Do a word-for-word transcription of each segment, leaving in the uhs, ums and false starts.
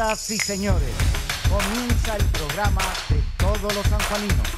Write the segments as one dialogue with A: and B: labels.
A: Señoras y señores, comienza el programa de todos los sanjuaninos.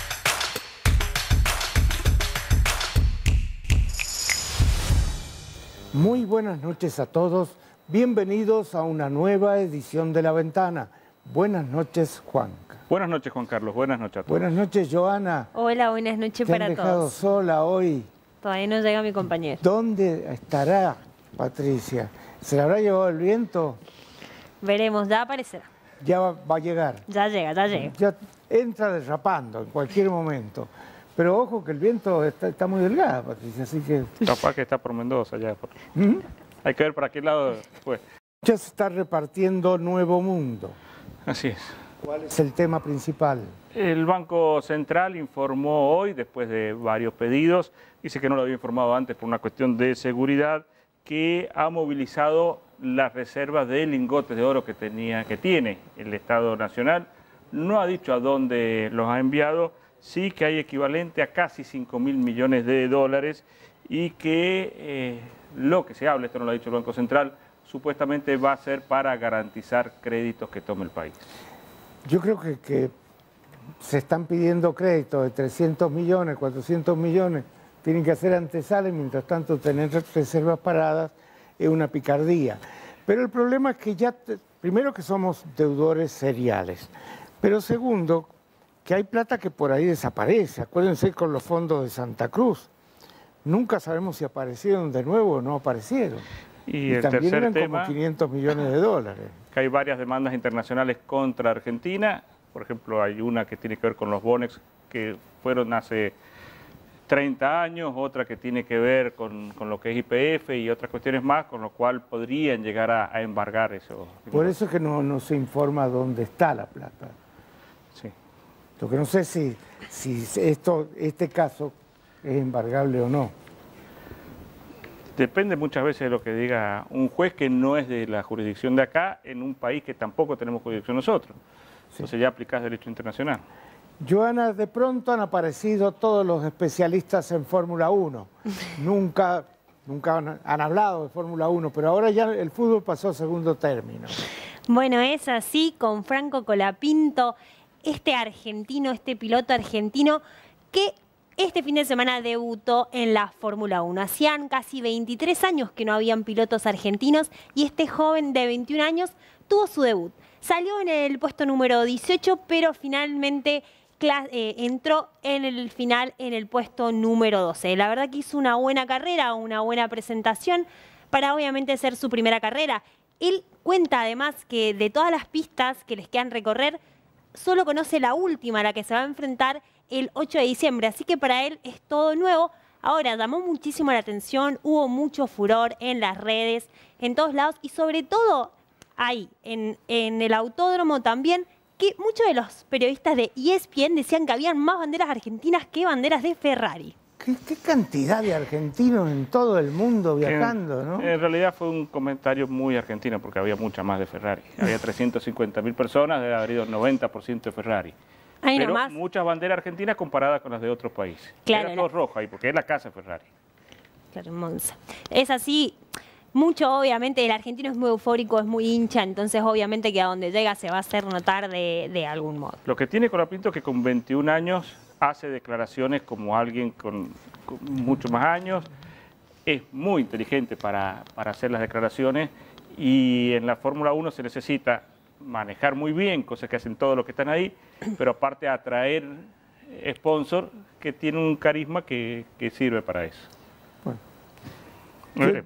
A: Muy buenas noches a todos, bienvenidos a una nueva edición de La Ventana. Buenas noches, Juanca.
B: Buenas noches, Juan Carlos, buenas noches a todos.
A: Buenas noches, Joana.
C: Hola, buenas noches
A: Te
C: para
A: han dejado
C: todos.
A: sola hoy.
C: Todavía no llega mi compañero.
A: ¿Dónde estará Patricia? ¿Se la habrá llevado el viento?
C: Veremos, ya aparecerá.
A: Ya va, va a llegar.
C: Ya llega, ya llega.
A: Ya entra derrapando en cualquier momento. Pero ojo que el viento está, está muy delgada, Patricia, así que...
B: Capaz que está por Mendoza ya. Por...
A: ¿Mm?
B: Hay que ver para qué lado fue.
A: Ya se está repartiendo Nuevo Mundo.
B: Así es.
A: ¿Cuál es el tema principal?
B: El Banco Central informó hoy, después de varios pedidos, dice que no lo había informado antes por una cuestión de seguridad, que ha movilizado las reservas de lingotes de oro que, tenía, que tiene el Estado Nacional. No ha dicho a dónde los ha enviado, sí que hay equivalente a casi cinco mil millones de dólares y que eh, lo que se habla, esto no lo ha dicho el Banco Central, supuestamente va a ser para garantizar créditos que tome el país.
A: Yo creo que, que se están pidiendo créditos de trescientos millones, cuatrocientos millones, tienen que hacer antesala y mientras tanto tener reservas paradas es una picardía. Pero el problema es que ya, primero que somos deudores seriales, pero segundo, que hay plata que por ahí desaparece. Acuérdense con los fondos de Santa Cruz. Nunca sabemos si aparecieron de nuevo o no aparecieron.
B: Y,
A: y
B: el
A: también
B: tercer
A: eran
B: tema,
A: como quinientos millones de dólares.
B: Que hay varias demandas internacionales contra Argentina. Por ejemplo, hay una que tiene que ver con los bonos que fueron hace treinta años, otra que tiene que ver con, con lo que es Y P F y otras cuestiones más, con lo cual podrían llegar a, a embargar eso.
A: Por eso es que no, no se informa dónde está la plata.
B: Sí.
A: Lo que no sé si, si esto, este caso es embargable o no.
B: Depende muchas veces de lo que diga un juez que no es de la jurisdicción de acá, en un país que tampoco tenemos jurisdicción nosotros. Sí. Entonces ya aplicás derecho internacional.
A: Joana, de pronto han aparecido todos los especialistas en Fórmula uno. nunca, nunca han, han hablado de Fórmula uno, pero ahora ya el fútbol pasó a segundo término.
C: Bueno, es así con Franco Colapinto, este argentino, este piloto argentino que este fin de semana debutó en la Fórmula uno. Hacían casi veintitrés años que no habían pilotos argentinos y este joven de veintiún años tuvo su debut. Salió en el puesto número dieciocho, pero finalmente eh, entró en el final en el puesto número doce. La verdad que hizo una buena carrera, una buena presentación para obviamente ser su primera carrera. Él cuenta además que de todas las pistas que les quedan recorrer, solo conoce la última, a la que se va a enfrentar el ocho de diciembre, así que para él es todo nuevo. Ahora, llamó muchísimo la atención, hubo mucho furor en las redes, en todos lados, y sobre todo ahí, en, en el autódromo también, que muchos de los periodistas de E S P N decían que habían más banderas argentinas que banderas de Ferrari.
A: ¿Qué, qué cantidad de argentinos en todo el mundo viajando,
B: en,
A: ¿no?
B: En realidad fue un comentario muy argentino, porque había mucha más de Ferrari. Había trescientas cincuenta mil personas, debe haber ido el noventa por ciento de Ferrari.
C: Ahí
B: Pero
C: nomás.
B: Muchas banderas argentinas comparadas con las de otros países.
C: Claro,
B: Era todo
C: la...
B: rojo ahí, porque es la casa Ferrari.
C: Claro, en Monza. Es así, mucho obviamente, el argentino es muy eufórico, es muy hincha, entonces obviamente que a donde llega se va a hacer notar de, de algún modo.
B: Lo que tiene Colapinto es que con veintiún años hace declaraciones como alguien con, con muchos más años, es muy inteligente para, para hacer las declaraciones y en la Fórmula uno se necesita manejar muy bien, cosas que hacen todos los que están ahí, pero aparte atraer sponsor que tiene un carisma que, que sirve para eso.
A: Bueno. ¿Quién,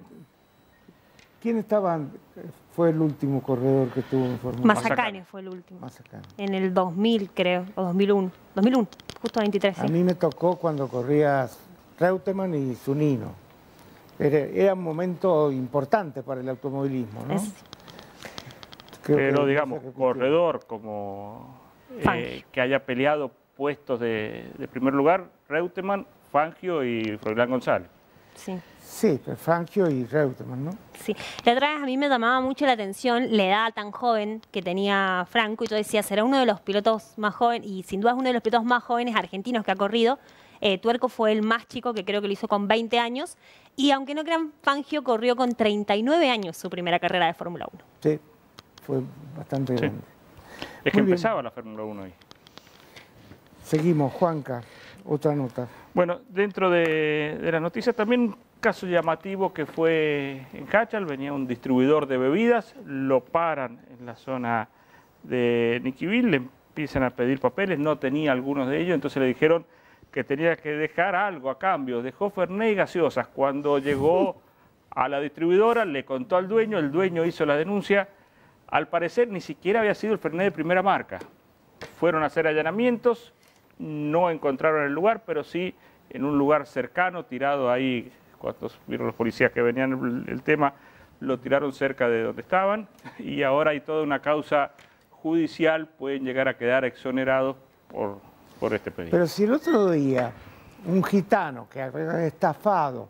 A: ¿Quién estaba, fue el último corredor que tuvo en Fórmula uno?
C: Mazzacane fue el último.
A: Mazzacane.
C: En el dos mil creo, o dos mil uno. dos mil uno, justo veintitrés. Sí.
A: A mí me tocó cuando corría Reutemann y Zunino. Era, era un momento importante para el automovilismo, ¿no?
C: Es...
B: Creo Pero digamos, corredor como eh, que haya peleado puestos de, de primer lugar, Reutemann, Fangio y Froilán González.
C: Sí.
A: Sí, Fangio y Reutemann, ¿no?
C: Sí. La otra vez a mí me llamaba mucho la atención la edad tan joven que tenía Franco y yo decía, será uno de los pilotos más jóvenes, y sin duda es uno de los pilotos más jóvenes argentinos que ha corrido. Eh, Tuerco fue el más chico, que creo que lo hizo con veinte años, y aunque no crean, Fangio corrió con treinta y nueve años su primera carrera de Fórmula uno.
A: Sí. fue bastante
B: Sí.
A: grande.
B: Es que
A: Muy bien.
B: empezaba la Fórmula uno ahí.
A: Seguimos, Juanca, otra nota.
B: Bueno, dentro de, de las noticias también un caso llamativo que fue en Cachal, venía un distribuidor de bebidas, lo paran en la zona de Niquivil, le empiezan a pedir papeles, no tenía algunos de ellos, entonces le dijeron que tenía que dejar algo a cambio, dejó Fernet y gaseosas. Cuando llegó a la distribuidora le contó al dueño, el dueño hizo la denuncia, al parecer ni siquiera había sido el Fernet de primera marca. Fueron a hacer allanamientos, no encontraron el lugar, pero sí en un lugar cercano, tirado ahí, cuando vieron los policías que venían el, el tema, lo tiraron cerca de donde estaban y ahora hay toda una causa judicial, pueden llegar a quedar exonerados por, por este pedido.
A: Pero si el otro día un gitano que había estafado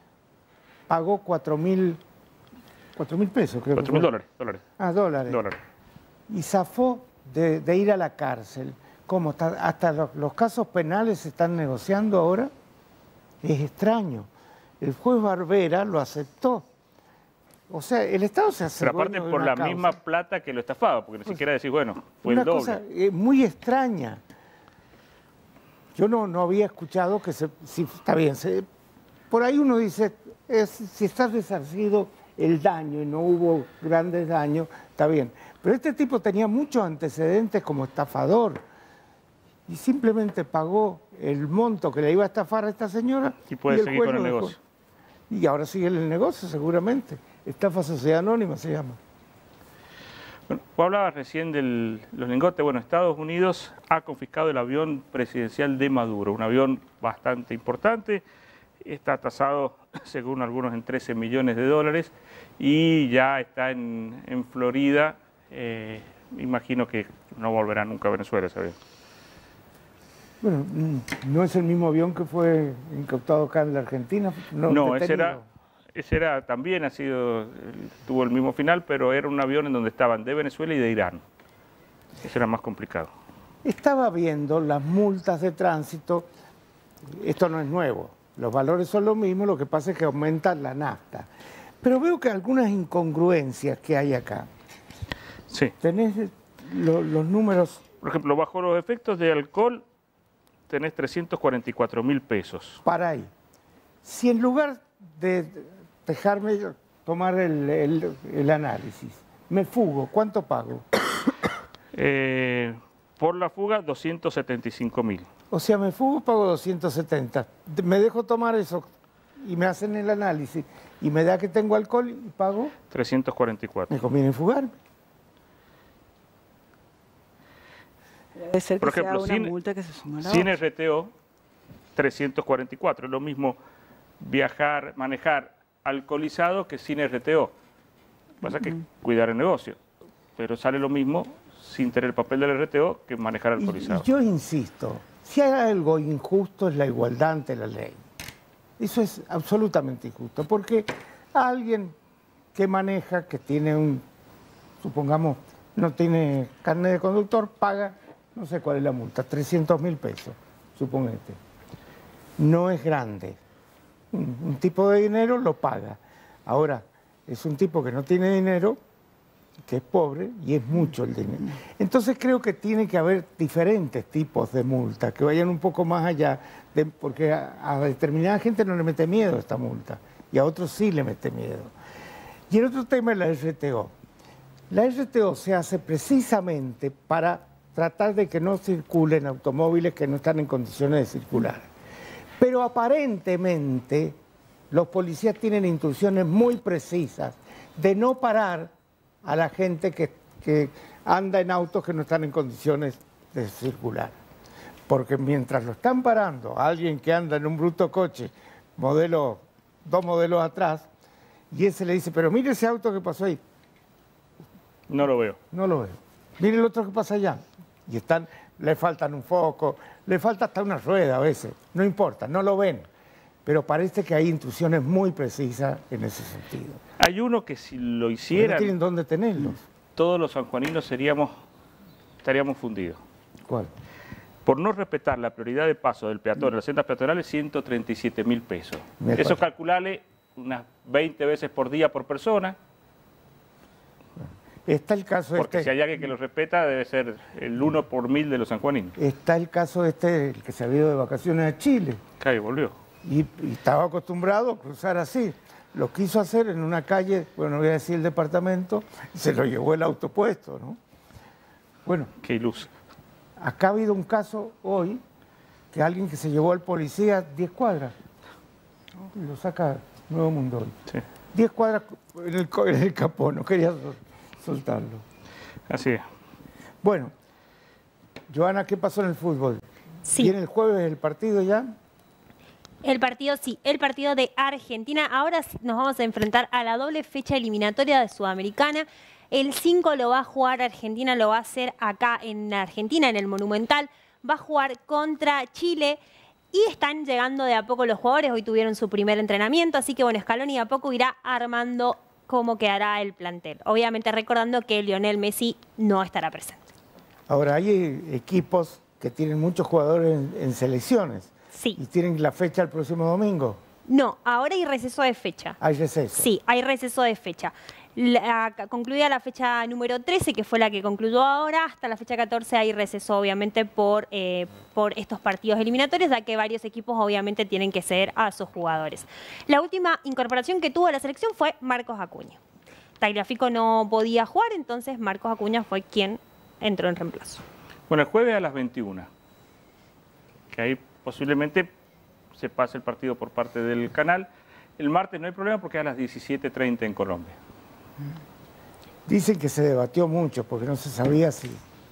A: pagó cuatro mil pesos, creo
B: Cuatro
A: que
B: mil
A: fue.
B: dólares, dólares,
A: Ah, dólares.
B: dólares.
A: Y zafó de, de ir a la cárcel. ¿Cómo? Hasta, hasta los, los casos penales se están negociando ahora. Es extraño. El juez Barbera lo aceptó. O sea, el Estado se hace
B: Pero aparte
A: dueño de
B: por
A: una
B: la
A: causa.
B: misma plata que lo estafaba, porque ni
A: Pues,
B: siquiera decís, bueno, fue
A: Una
B: el doble.
A: cosa eh, muy extraña. Yo no, no había escuchado que se... Si, está bien, se, por ahí uno dice, es, si está resarcido el daño y no hubo grandes daños, está bien. Pero este tipo tenía muchos antecedentes como estafador y simplemente pagó el monto que le iba a estafar a esta señora.
B: Y puede
A: el
B: seguir
A: juez
B: con el
A: lo dejó.
B: negocio.
A: Y ahora sigue el negocio seguramente. Estafa Sociedad Anónima se llama.
B: Bueno, vos hablabas recién de los lingotes. Bueno, Estados Unidos ha confiscado el avión presidencial de Maduro, un avión bastante importante, está tasado, según algunos, en trece millones de dólares y ya está en, en Florida. Eh, imagino que no volverá nunca a Venezuela ese avión.
A: Bueno, mm, no es el mismo avión que fue incautado acá en la Argentina. No,
B: No, ese
A: detenido.
B: era, ese era también ha sido, tuvo el mismo final, pero era un avión en donde estaban de Venezuela y de Irán. Ese era más complicado.
A: Estaba viendo las multas de tránsito. Esto no es nuevo. Los valores son los mismos, lo que pasa es que aumenta la nafta. Pero veo que algunas incongruencias que hay acá.
B: Sí.
A: Tenés lo- los números
B: Por ejemplo, bajo los efectos de alcohol tenés trescientos cuarenta y cuatro mil pesos.
A: para ahí. Si en lugar de dejarme tomar el, el- el análisis, me fugo, ¿cuánto pago?
B: Eh, por la fuga, doscientos setenta y cinco mil.
A: O sea, me fugo, pago doscientos setenta. Me dejo tomar eso y me hacen el análisis y me da que tengo alcohol y pago,
B: trescientos cuarenta y cuatro.
A: me conviene fugarme.
D: Debe ser que
B: Por ejemplo,
D: sea una
B: sin-
D: multa que se suma a la
B: Sin
D: otra.
B: R T O, trescientos cuarenta y cuatro. Es lo mismo viajar, manejar alcoholizado que sin R T O. Pasa que cuidar el negocio, pero sale lo mismo sin tener el papel del R T O que manejar
A: Y,
B: alcoholizado.
A: y yo insisto, si hay algo injusto es la igualdad ante la ley. Eso es absolutamente injusto, porque alguien que maneja, que tiene un, supongamos, no tiene carnet de conductor, paga, no sé cuál es la multa, trescientos mil pesos, suponete. No es grande. Un, un tipo de dinero lo paga. Ahora, es un tipo que no tiene dinero, que es pobre, y es mucho el dinero. Entonces creo que tiene que haber diferentes tipos de multas, que vayan un poco más allá, de, porque a, a determinada gente no le mete miedo esta multa, y a otros sí le mete miedo. Y el otro tema es la R T O. La R T O se hace precisamente para tratar de que no circulen automóviles que no están en condiciones de circular. Pero aparentemente los policías tienen instrucciones muy precisas de no parar a la gente que, que anda en autos que no están en condiciones de circular. Porque mientras lo están parando a alguien que anda en un bruto coche, modelo, dos modelos atrás, y ese le dice, pero mire ese auto que pasó ahí,
B: No lo veo.
A: no lo veo. Mire el otro que pasa allá. Y están, le faltan un foco, le falta hasta una rueda a veces. No importa, no lo ven. Pero parece que hay instrucciones muy precisas en ese sentido.
B: Hay uno que si lo
A: Porque
B: hicieran,
A: no tienen dónde tenerlos.
B: todos los sanjuaninos seríamos, estaríamos fundidos.
A: ¿Cuál?
B: Por no respetar la prioridad de paso del peatón en las sendas peatonales, ciento treinta y siete mil pesos.
A: Me
B: Eso
A: parece.
B: calculale unas veinte veces por día por persona.
A: Está el caso
B: Porque
A: este,
B: si hay alguien que lo respeta, debe ser el uno por mil de los sanjuaninos.
A: está el caso este, el que se había ido de vacaciones a Chile.
B: Calle volvió.
A: Y, y estaba acostumbrado a cruzar así. Lo quiso hacer en una calle, bueno, no voy a decir el departamento, y se lo llevó el auto puesto, ¿no? Bueno,
B: Qué iluso.
A: acá ha habido un caso hoy que alguien que se llevó al policía diez cuadras. Y lo saca Nuevo Mundo hoy.
B: Sí.
A: diez cuadras en el, co- en el capó, no quería sol- soltarlo.
B: Así es.
A: Bueno, Joana, ¿qué pasó en el fútbol?
C: Sí.
A: ¿Viene el jueves el partido ya?
C: El partido, sí, el partido de Argentina. Ahora nos vamos a enfrentar a la doble fecha eliminatoria de Sudamericana. El cinco lo va a jugar Argentina, lo va a hacer acá en Argentina, en el Monumental. Va a jugar contra Chile y están llegando de a poco los jugadores. Hoy tuvieron su primer entrenamiento, así que bueno, Scaloni de a poco irá armando cómo quedará el plantel. Obviamente recordando que Lionel Messi no estará presente.
A: Ahora, hay equipos que tienen muchos jugadores en, en selecciones.
C: Sí.
A: Y tienen la fecha el próximo domingo.
C: No, ahora hay receso de fecha.
A: Hay receso.
C: Sí, hay receso de fecha. La, concluida la fecha número trece, que fue la que concluyó ahora, hasta la fecha catorce hay receso, obviamente, por, eh, por estos partidos eliminatorios, ya que varios equipos, obviamente, tienen que ceder a sus jugadores. La última incorporación que tuvo la selección fue Marcos Acuña. Tagliafico no podía jugar, entonces Marcos Acuña fue quien entró en reemplazo.
B: Bueno, el jueves a las veintiuna, que ahí posiblemente se pase el partido por parte del canal. El martes no hay problema porque es a las diecisiete treinta en Colombia.
A: Dicen que se debatió mucho porque no se sabía si...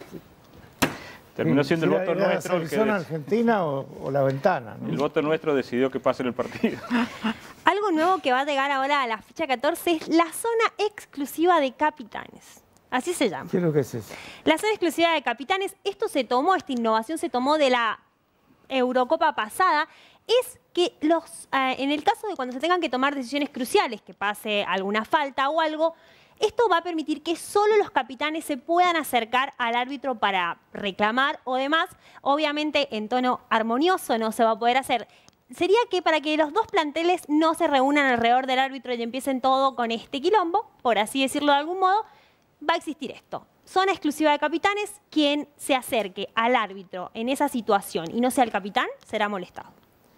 B: Terminó siendo
A: si
B: el
A: era-
B: voto
A: era
B: nuestro
A: la
B: el que
A: selección
B: des-
A: argentina o, o la ventana, ¿no?
B: el voto nuestro decidió que pase el partido.
C: Algo nuevo que va a llegar ahora a la fecha catorce es la zona exclusiva de capitanes. Así se llama.
A: ¿Qué es lo que es eso?
C: La zona exclusiva de capitanes, esto se tomó, esta innovación se tomó de la Eurocopa pasada, es que los, eh, en el caso de cuando se tengan que tomar decisiones cruciales, que pase alguna falta o algo, esto va a permitir que solo los capitanes se puedan acercar al árbitro para reclamar o demás. Obviamente en tono armonioso no se va a poder hacer. Sería que para que los dos planteles no se reúnan alrededor del árbitro y empiecen todo con este quilombo, por así decirlo de algún modo, va a existir esto. Zona exclusiva de capitanes, quien se acerque al árbitro en esa situación y no sea el capitán, será molestado.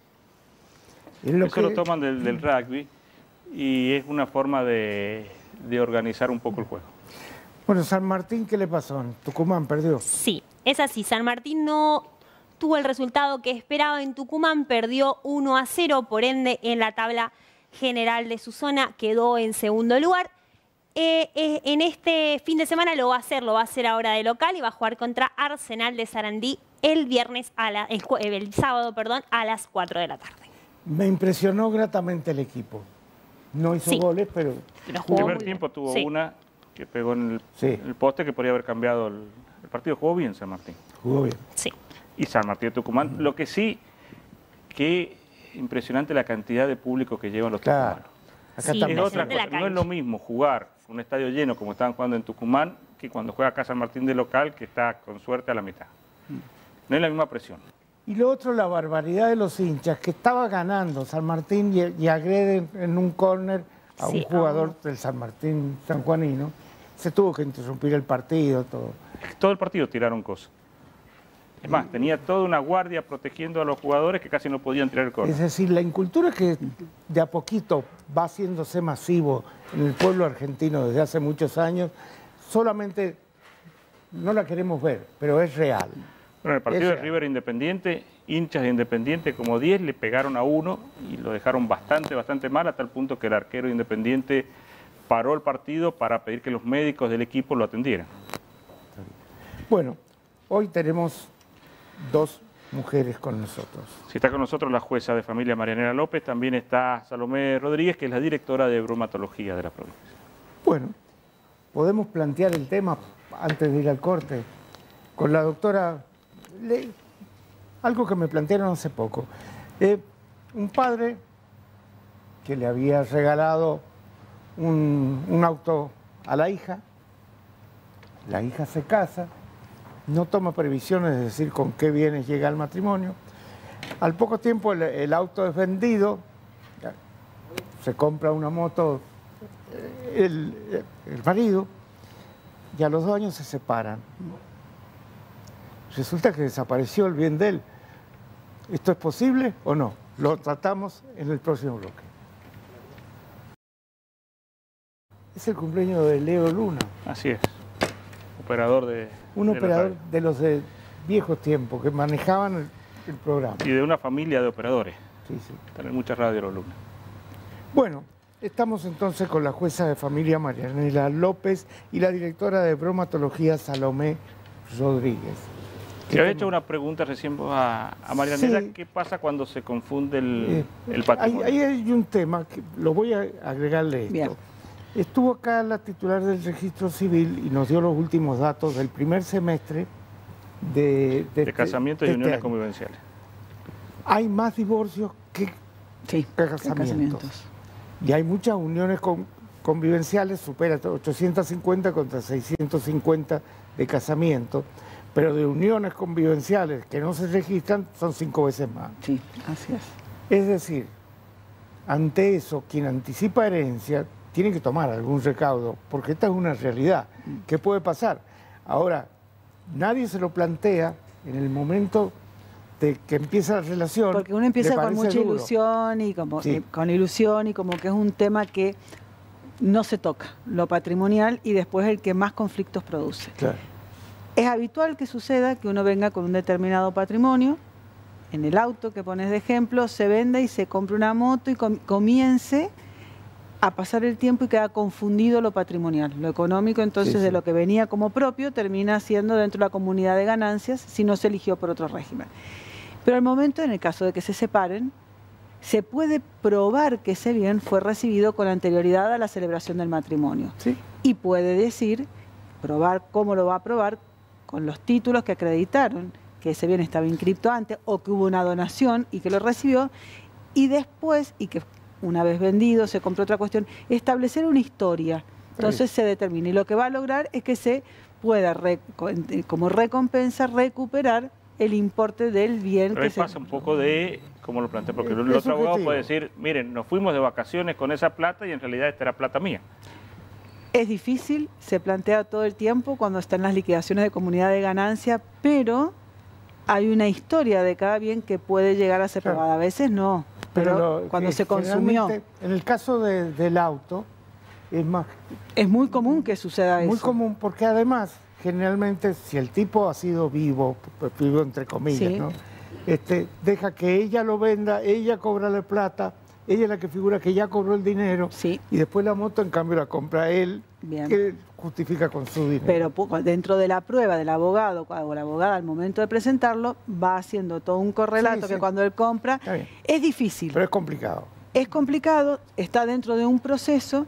A: Es lo
B: Eso
A: que-
B: lo toman del, del rugby y es una forma de, de organizar un poco el juego.
A: Bueno, San Martín, ¿qué le pasó? En Tucumán perdió.
C: Sí, es así. San Martín no tuvo el resultado que esperaba en Tucumán, perdió uno a cero, por ende en la tabla general de su zona quedó en segundo lugar. Eh, eh, en este fin de semana lo va a hacer, lo va a hacer ahora de local y va a jugar contra Arsenal de Sarandí el viernes a la, el, jue- el sábado, perdón, a las cuatro de la tarde.
A: Me impresionó gratamente el equipo. No hizo
C: Sí.
A: goles, pero
C: Pero
B: El
C: jugó
B: primer
C: muy
B: tiempo
C: bien.
B: tuvo
C: Sí.
B: una que pegó en el,
A: Sí.
B: en el poste que podría haber cambiado el, el partido. Jugó bien San Martín.
A: jugó bien.
C: Sí.
B: Y San Martín de Tucumán. Lo que sí, que impresionante la cantidad de público que llevan los
A: Claro.
B: tucumanos.
A: Acá
C: Sí,
B: Es
A: también.
B: otra
C: de la
B: cosa. No es
C: cancha.
B: lo mismo jugar un estadio lleno como estaban jugando en Tucumán que cuando juega acá San Martín de local, que está con suerte a la mitad. No es la misma presión.
A: Y lo otro, la barbaridad de los hinchas, que estaba ganando San Martín y, y agreden en un córner a
C: Sí,
A: un
C: a
A: jugador
C: uno.
A: del San Martín sanjuanino. Se tuvo que interrumpir el partido, todo.
B: Todo el partido tiraron cosas. Es más, tenía toda una guardia protegiendo a los jugadores que casi no podían tirar el córner.
A: Es decir, la incultura que de a poquito va haciéndose masivo en el pueblo argentino desde hace muchos años, solamente no la queremos ver, pero es real.
B: Bueno, en el partido
A: Es
B: de
A: real.
B: River Independiente, hinchas de Independiente como diez le pegaron a uno y lo dejaron bastante, bastante mal, a tal punto que el arquero de Independiente paró el partido para pedir que los médicos del equipo lo atendieran.
A: Bueno, hoy tenemos dos mujeres con nosotros.
B: Si está con nosotros la jueza de familia Marianela López, también está Salomé Rodríguez, que es la directora de bromatología de la provincia.
A: Bueno, podemos plantear el tema antes de ir al corte con la doctora. Le- algo que me plantearon hace poco. Eh, un padre que le había regalado un, un auto a la hija, la hija se casa, no toma previsiones, es decir, con qué bienes llega al matrimonio. Al poco tiempo el, el auto es vendido, se compra una moto eh, el, el marido, y a los dos años se separan. Resulta que desapareció el bien de él. ¿Esto es posible o no? Lo tratamos en el próximo bloque. Es el cumpleaños de Leo Luna.
B: Así es. Operador de...
A: Un
B: de
A: operador de los de viejos tiempos que manejaban el, el programa.
B: Y de una familia de operadores.
A: Sí, sí.
B: Están en muchas radios los lunes.
A: Bueno, estamos entonces con la jueza de familia Marianela López y la directora de bromatología Salomé Rodríguez.
B: Te había hecho una pregunta recién a, a Marianela,
A: Sí.
B: ¿qué pasa cuando se confunde el,
A: Eh,
B: el patrimonio?
A: Ahí hay, hay un tema, que lo voy a agregarle esto.
D: Bien.
A: Estuvo acá la titular del registro civil y nos dio los últimos datos del primer semestre de...
B: De,
A: este-
B: casamientos
A: de
B: y uniones
A: este año.
B: convivenciales.
A: Hay más divorcios que
D: Sí,
A: casamientos.
D: casamientos.
A: Y hay muchas uniones con- convivenciales, supera ochocientos cincuenta contra seiscientos cincuenta de casamientos, pero de uniones convivenciales que no se registran son cinco veces más.
D: Sí, así es.
A: Es decir, ante eso, quien anticipa herencia tiene que tomar algún recaudo, porque esta es una realidad. ¿Qué puede pasar? Ahora, nadie se lo plantea en el momento de que empieza la relación.
D: Porque uno
A: le
D: empieza con
A: parece
D: mucha
A: duro.
D: ilusión y como
A: Sí.
D: eh, con ilusión y como que es un tema que no se toca, lo patrimonial, y después el que más conflictos produce.
A: Claro.
D: Es habitual que suceda que uno venga con un determinado patrimonio, en el auto que pones de ejemplo, se venda y se compre una moto y com- comience a pasar el tiempo y queda confundido lo patrimonial. Lo económico, entonces,
A: Sí, sí.
D: de lo que venía como propio, termina siendo dentro de la comunidad de ganancias si no se eligió por otro régimen. Pero al momento, en el caso de que se separen, se puede probar que ese bien fue recibido con anterioridad a la celebración del matrimonio.
A: Sí.
D: Y puede decir, probar cómo lo va a probar, con los títulos que acreditaron que ese bien estaba inscripto antes o que hubo una donación y que lo recibió, y después, y que una vez vendido se compró otra cuestión, establecer una historia. Entonces se determina, y lo que va a lograr es que se pueda, re- como recompensa, recuperar el importe del bien.
B: Pero
D: que
B: ahí
D: se...
B: pasa un poco de, ¿cómo lo plantea? Porque
A: Es
B: el otro abogado
A: subjetivo.
B: puede decir, miren, nos fuimos de vacaciones con esa plata y en realidad esta era plata mía.
D: Es difícil, se plantea todo el tiempo cuando están las liquidaciones de comunidad de ganancia, pero hay una historia de cada bien que puede llegar a ser
A: Claro.
D: probada. A veces no, pero,
A: lo-
D: cuando
A: que
D: se consumió.
A: generalmente, en el caso de- del auto, es más
D: Es muy común que suceda eso.
A: muy común, porque además, generalmente, si el tipo ha sido vivo, pues, vivo entre comillas,
D: Sí.
A: ¿no? Este, deja que ella lo venda, ella cobra la plata, ella es la que figura que ya cobró el dinero,
D: Sí.
A: y después la moto, en cambio, la compra él,
D: Bien.
A: que justifica con su dinero.
D: Pero pu- dentro de la prueba del abogado o la abogada al momento de presentarlo, va haciendo todo un correlato
A: Sí, sí.
D: que cuando él compra
A: Está bien.
D: es difícil,
A: Pero es complicado.
D: es complicado, está dentro de un proceso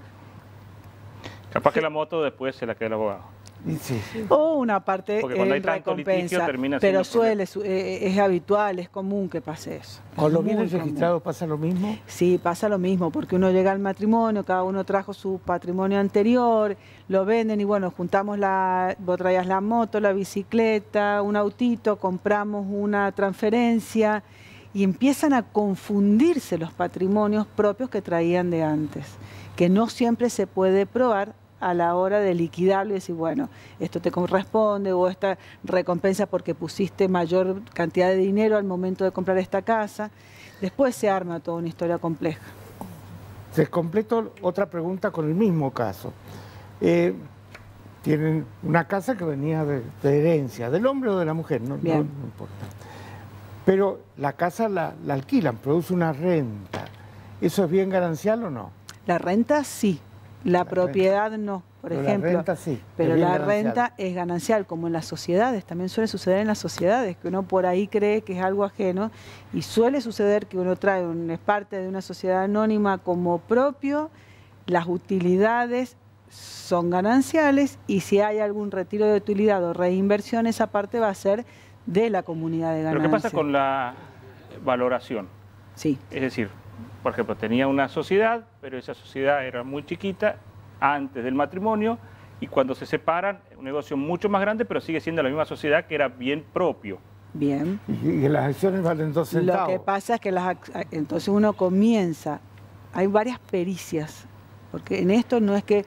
B: Capaz que la moto después se la queda el abogado.
A: Y sí.
D: o una parte
B: Porque cuando
D: en
B: hay tanto litigio,
D: recompensa,
B: termina
D: pero
B: siendo
D: suele, su- eh, es habitual, es común que pase eso.
A: ¿Con los
D: Muy
A: bienes
D: común.
A: registrados pasa lo mismo?
D: Sí, pasa lo mismo, porque uno llega al matrimonio, cada uno trajo su patrimonio anterior, lo venden y bueno, juntamos la, vos traías la moto, la bicicleta, un autito, compramos una transferencia y empiezan a confundirse los patrimonios propios que traían de antes, que no siempre se puede probar a la hora de liquidarlo y decir, bueno, esto te corresponde o esta recompensa porque pusiste mayor cantidad de dinero al momento de comprar esta casa. Después se arma toda una historia compleja.
A: Les completo otra pregunta con el mismo caso. Eh, tienen una casa que venía de, de herencia, del hombre o de la mujer, no, no-
D: Bien.
A: no importa. Pero la casa la, la alquilan, produce una renta. ¿Eso es bien ganancial o no?
D: La renta sí, la,
A: La
D: propiedad no, por
A: Pero
D: ejemplo.
A: la renta sí. es
D: Pero
A: bien
D: la
A: ganancial.
D: renta es ganancial, como en las sociedades, también suele suceder en las sociedades, que uno por ahí cree que es algo ajeno, y suele suceder que uno trae, un, es parte de una sociedad anónima como propio, las utilidades son gananciales, y si hay algún retiro de utilidad o reinversión, esa parte va a ser de la comunidad de
B: Pero
D: ganancias.
B: ¿qué pasa con la valoración?
D: Sí,
B: Es decir, por ejemplo, tenía una sociedad, pero esa sociedad era muy chiquita antes del matrimonio y cuando se separan, un negocio mucho más grande, pero sigue siendo la misma sociedad que era bien propio.
D: bien.
A: Y, y las acciones valen dos
D: Lo
A: centavos.
D: que pasa es que las, ac- entonces uno comienza, hay varias pericias, porque en esto no es que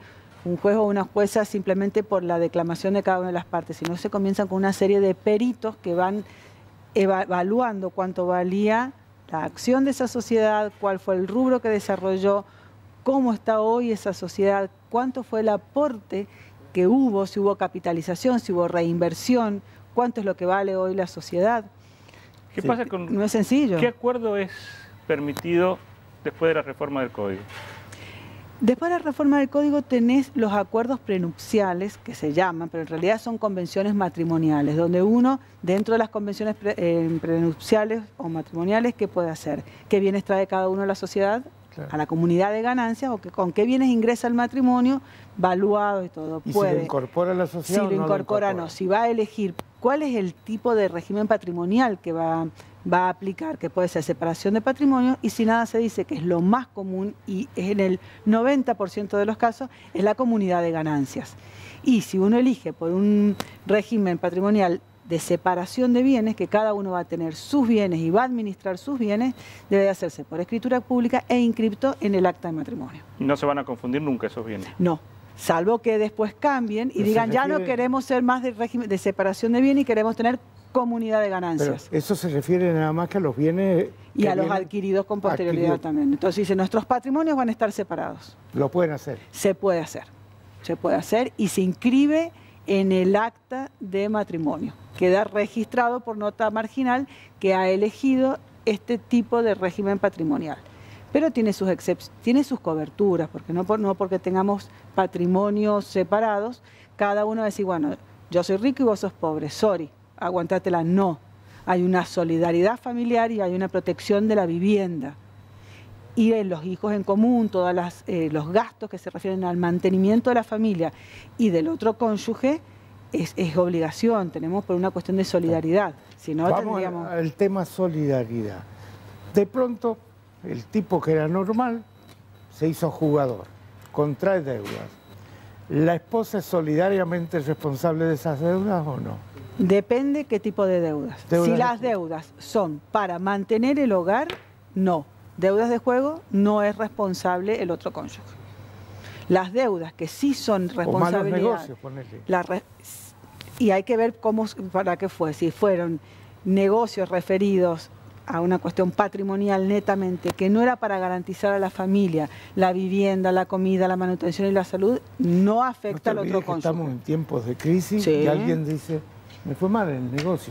D: un juez o una jueza simplemente por la declamación de cada una de las partes, sino se comienzan con una serie de peritos que van evaluando cuánto valía la acción de esa sociedad, cuál fue el rubro que desarrolló, cómo está hoy esa sociedad, cuánto fue el aporte que hubo, si hubo capitalización, si hubo reinversión, cuánto es lo que vale hoy la sociedad.
B: ¿Qué
D: Sí,
B: pasa con,
D: no es sencillo.
B: ¿Qué acuerdo es permitido después de la reforma del Código?
D: Después de la reforma del Código tenés los acuerdos prenupciales, que se llaman, pero en realidad son convenciones matrimoniales, donde uno, dentro de las convenciones pre, eh, prenupciales o matrimoniales, ¿qué puede hacer? ¿Qué bienes trae cada uno a la sociedad? Claro. A la comunidad de ganancias, o que, con qué bienes ingresa el matrimonio, valuado y todo.
A: ¿Y
D: puede.
A: si lo incorpora a la sociedad?
D: Si lo
A: no
D: incorpora,
A: lo
D: no. Si va a elegir cuál es el tipo de régimen patrimonial que va, va a aplicar, que puede ser separación de patrimonio, y si nada se dice que es lo más común, y es en el noventa por ciento de los casos, es la comunidad de ganancias. Y si uno elige por un régimen patrimonial de separación de bienes, que cada uno va a tener sus bienes y va a administrar sus bienes, debe de hacerse por escritura pública e inscripto en el acta de matrimonio.
B: Y no se van a confundir nunca esos bienes.
D: No, salvo que después cambien y
A: Pero
D: digan,
A: se
D: ya no
A: refiere-
D: queremos ser más de régimen de separación de bienes y queremos tener comunidad de ganancias.
A: Pero eso se refiere nada más que a los bienes...
D: Y
A: que
D: a los
A: vienen-
D: adquiridos con posterioridad
A: adquiridos.
D: también. Entonces dice, nuestros patrimonios van a estar separados.
A: Lo pueden hacer.
D: Se puede hacer, se puede hacer y se inscribe en el acta de matrimonio. Queda registrado por nota marginal que ha elegido este tipo de régimen patrimonial. Pero tiene sus excep- tiene sus coberturas, porque no, por, no porque tengamos patrimonios separados, cada uno va a decir, bueno, yo soy rico y vos sos pobre, sorry, aguantátela. No, hay una solidaridad familiar y hay una protección de la vivienda. Y en los hijos en común, todos eh, los gastos que se refieren al mantenimiento de la familia y del otro cónyuge, es, es obligación, tenemos por una cuestión de solidaridad. Si no,
A: Vamos
D: tendríamos...
A: al, al tema solidaridad. De pronto, el tipo que era normal se hizo jugador, contrae deudas. ¿La esposa es solidariamente responsable de esas deudas o no?
D: Depende qué tipo de deudas.
A: Deudas
D: si
A: de
D: las
A: juego.
D: deudas son para mantener el hogar, no. Deudas de juego, no es responsable el otro cónyuge. Las deudas que sí son
A: O malos
D: responsabilidad...
A: negocios, ponele.
D: La re- y hay que ver cómo, para qué fue, si fueron negocios referidos a una cuestión patrimonial netamente, que no era para garantizar a la familia la vivienda, la comida, la manutención y la salud, no
A: No
D: afecta
A: te
D: al otro
A: olvides que
D: cónyuge.
A: estamos en tiempos de crisis
D: Sí.
A: y alguien dice, me fue mal en el negocio.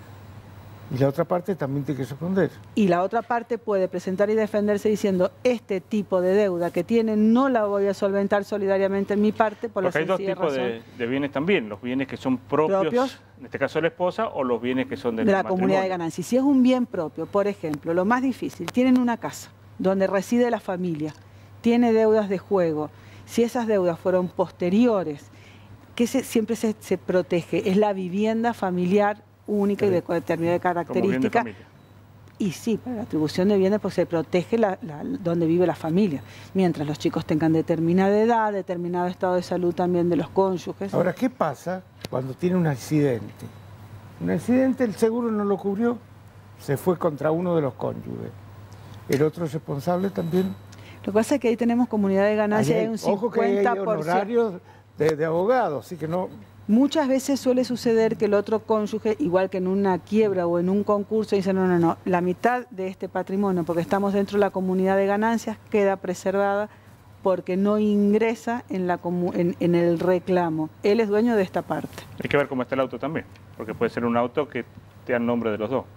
A: Y la otra parte también tiene que responder.
D: Y la otra parte puede presentar y defenderse diciendo, este tipo de deuda que tiene no la voy a solventar solidariamente en mi parte por la
B: Porque hay dos
D: sencilla
B: tipos
D: razón
B: de, de bienes también, los bienes que son propios,
D: Propios.
B: en este caso de la esposa, o los bienes que son del
D: de la comunidad de
B: matrimonio.
D: ganancias. Si es un bien propio, por ejemplo, lo más difícil, tienen una casa donde reside la familia, tiene deudas de juego. Si esas deudas fueron posteriores, que se- siempre se, se protege, es la vivienda familiar única y de determinada
B: Como bien de
D: característica.
B: familia.
D: Y sí, para la atribución de bienes, pues se protege la, la- donde vive la familia, mientras los chicos tengan determinada edad, determinado estado de salud también de los cónyuges.
A: Ahora, ¿qué pasa cuando tiene un accidente? Un accidente, el seguro no lo cubrió, se fue contra uno de los cónyuges. ¿El otro es responsable también?
D: Lo que pasa es que ahí tenemos comunidad de ganancias,
A: Ahí
D: hay
A: hay-
D: un
A: ojo que ahí hay
D: cincuenta por ciento.
A: honorarios de, de abogados, así que no...
D: Muchas veces suele suceder que el otro cónyuge, igual que en una quiebra o en un concurso, dice, no, no, no, la mitad de este patrimonio, porque estamos dentro de la comunidad de ganancias, queda preservada porque no ingresa en, la comu- en, en el reclamo. Él es dueño de esta parte.
B: Hay que ver cómo está el auto también, porque puede ser un auto que te el nombre de los dos.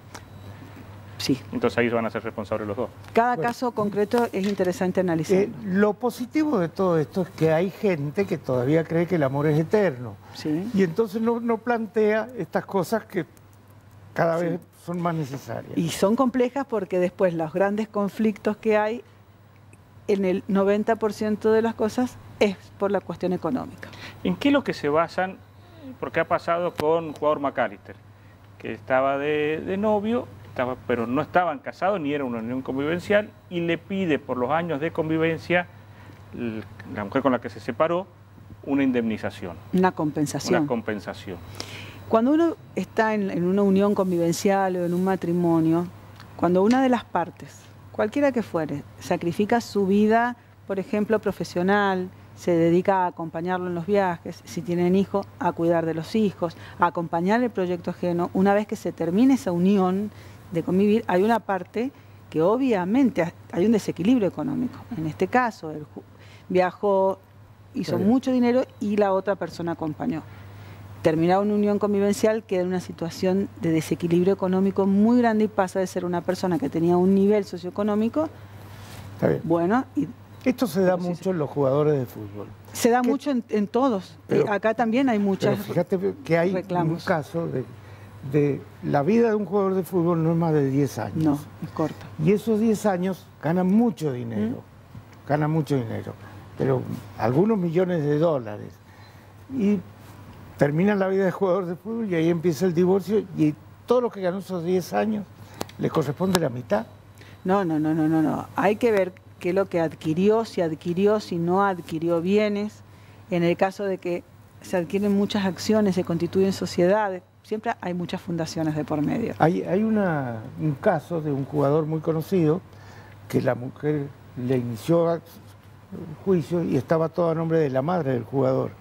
D: Sí.
B: Entonces ahí van a ser responsables los dos.
D: Cada
A: Bueno.
D: caso concreto es interesante analizarlo.
A: Eh, lo positivo de todo esto es que hay gente que todavía cree que el amor es eterno.
D: Sí.
A: Y entonces no, no plantea estas cosas que cada
D: Sí.
A: vez son más necesarias.
D: Y son complejas porque después los grandes conflictos que hay, en el noventa por ciento de las cosas, es por la cuestión económica.
B: ¿En qué es lo que se basan? Porque ha pasado con un jugador McAllister, que estaba de, de novio, estaba, pero no estaban casados ni era una unión convivencial, y le pide por los años de convivencia, l- la mujer con la que se separó, una indemnización,
D: Una compensación.
B: una compensación.
D: Cuando uno está en, en una unión convivencial o en un matrimonio, cuando una de las partes, cualquiera que fuere, sacrifica su vida, por ejemplo, profesional, se dedica a acompañarlo en los viajes, si tienen hijos, a cuidar de los hijos, a acompañar el proyecto ajeno. Una vez que se termine esa unión de convivir, hay una parte que obviamente hay un desequilibrio económico. En este caso, él viajó, hizo sí. mucho dinero y la otra persona acompañó. Terminada una unión convivencial, queda en una situación de desequilibrio económico muy grande y pasa de ser una persona que tenía un nivel socioeconómico bueno. Y,
A: Esto se da mucho en los jugadores de fútbol.
D: Se da mucho en, en todos. Pero, eh, acá también hay muchas
A: pero fíjate que hay reclamos. Un caso de, de la vida de un jugador de fútbol no es más de diez años.
D: No, es corta.
A: Y esos diez años ganan mucho dinero. ¿Mm? Ganan mucho dinero. Pero algunos millones de dólares. Y termina la vida de jugador de fútbol y ahí empieza el divorcio y todo lo que ganó esos diez años le corresponde la mitad.
D: No, no, no, no, no, no. Hay que ver qué es lo que adquirió, si adquirió, si no adquirió bienes. En el caso de que se adquieren muchas acciones, se constituyen sociedades, siempre hay muchas fundaciones de por medio.
A: Hay, hay una, un caso de un jugador muy conocido que la mujer le inició el juicio y estaba todo a nombre de la madre del jugador.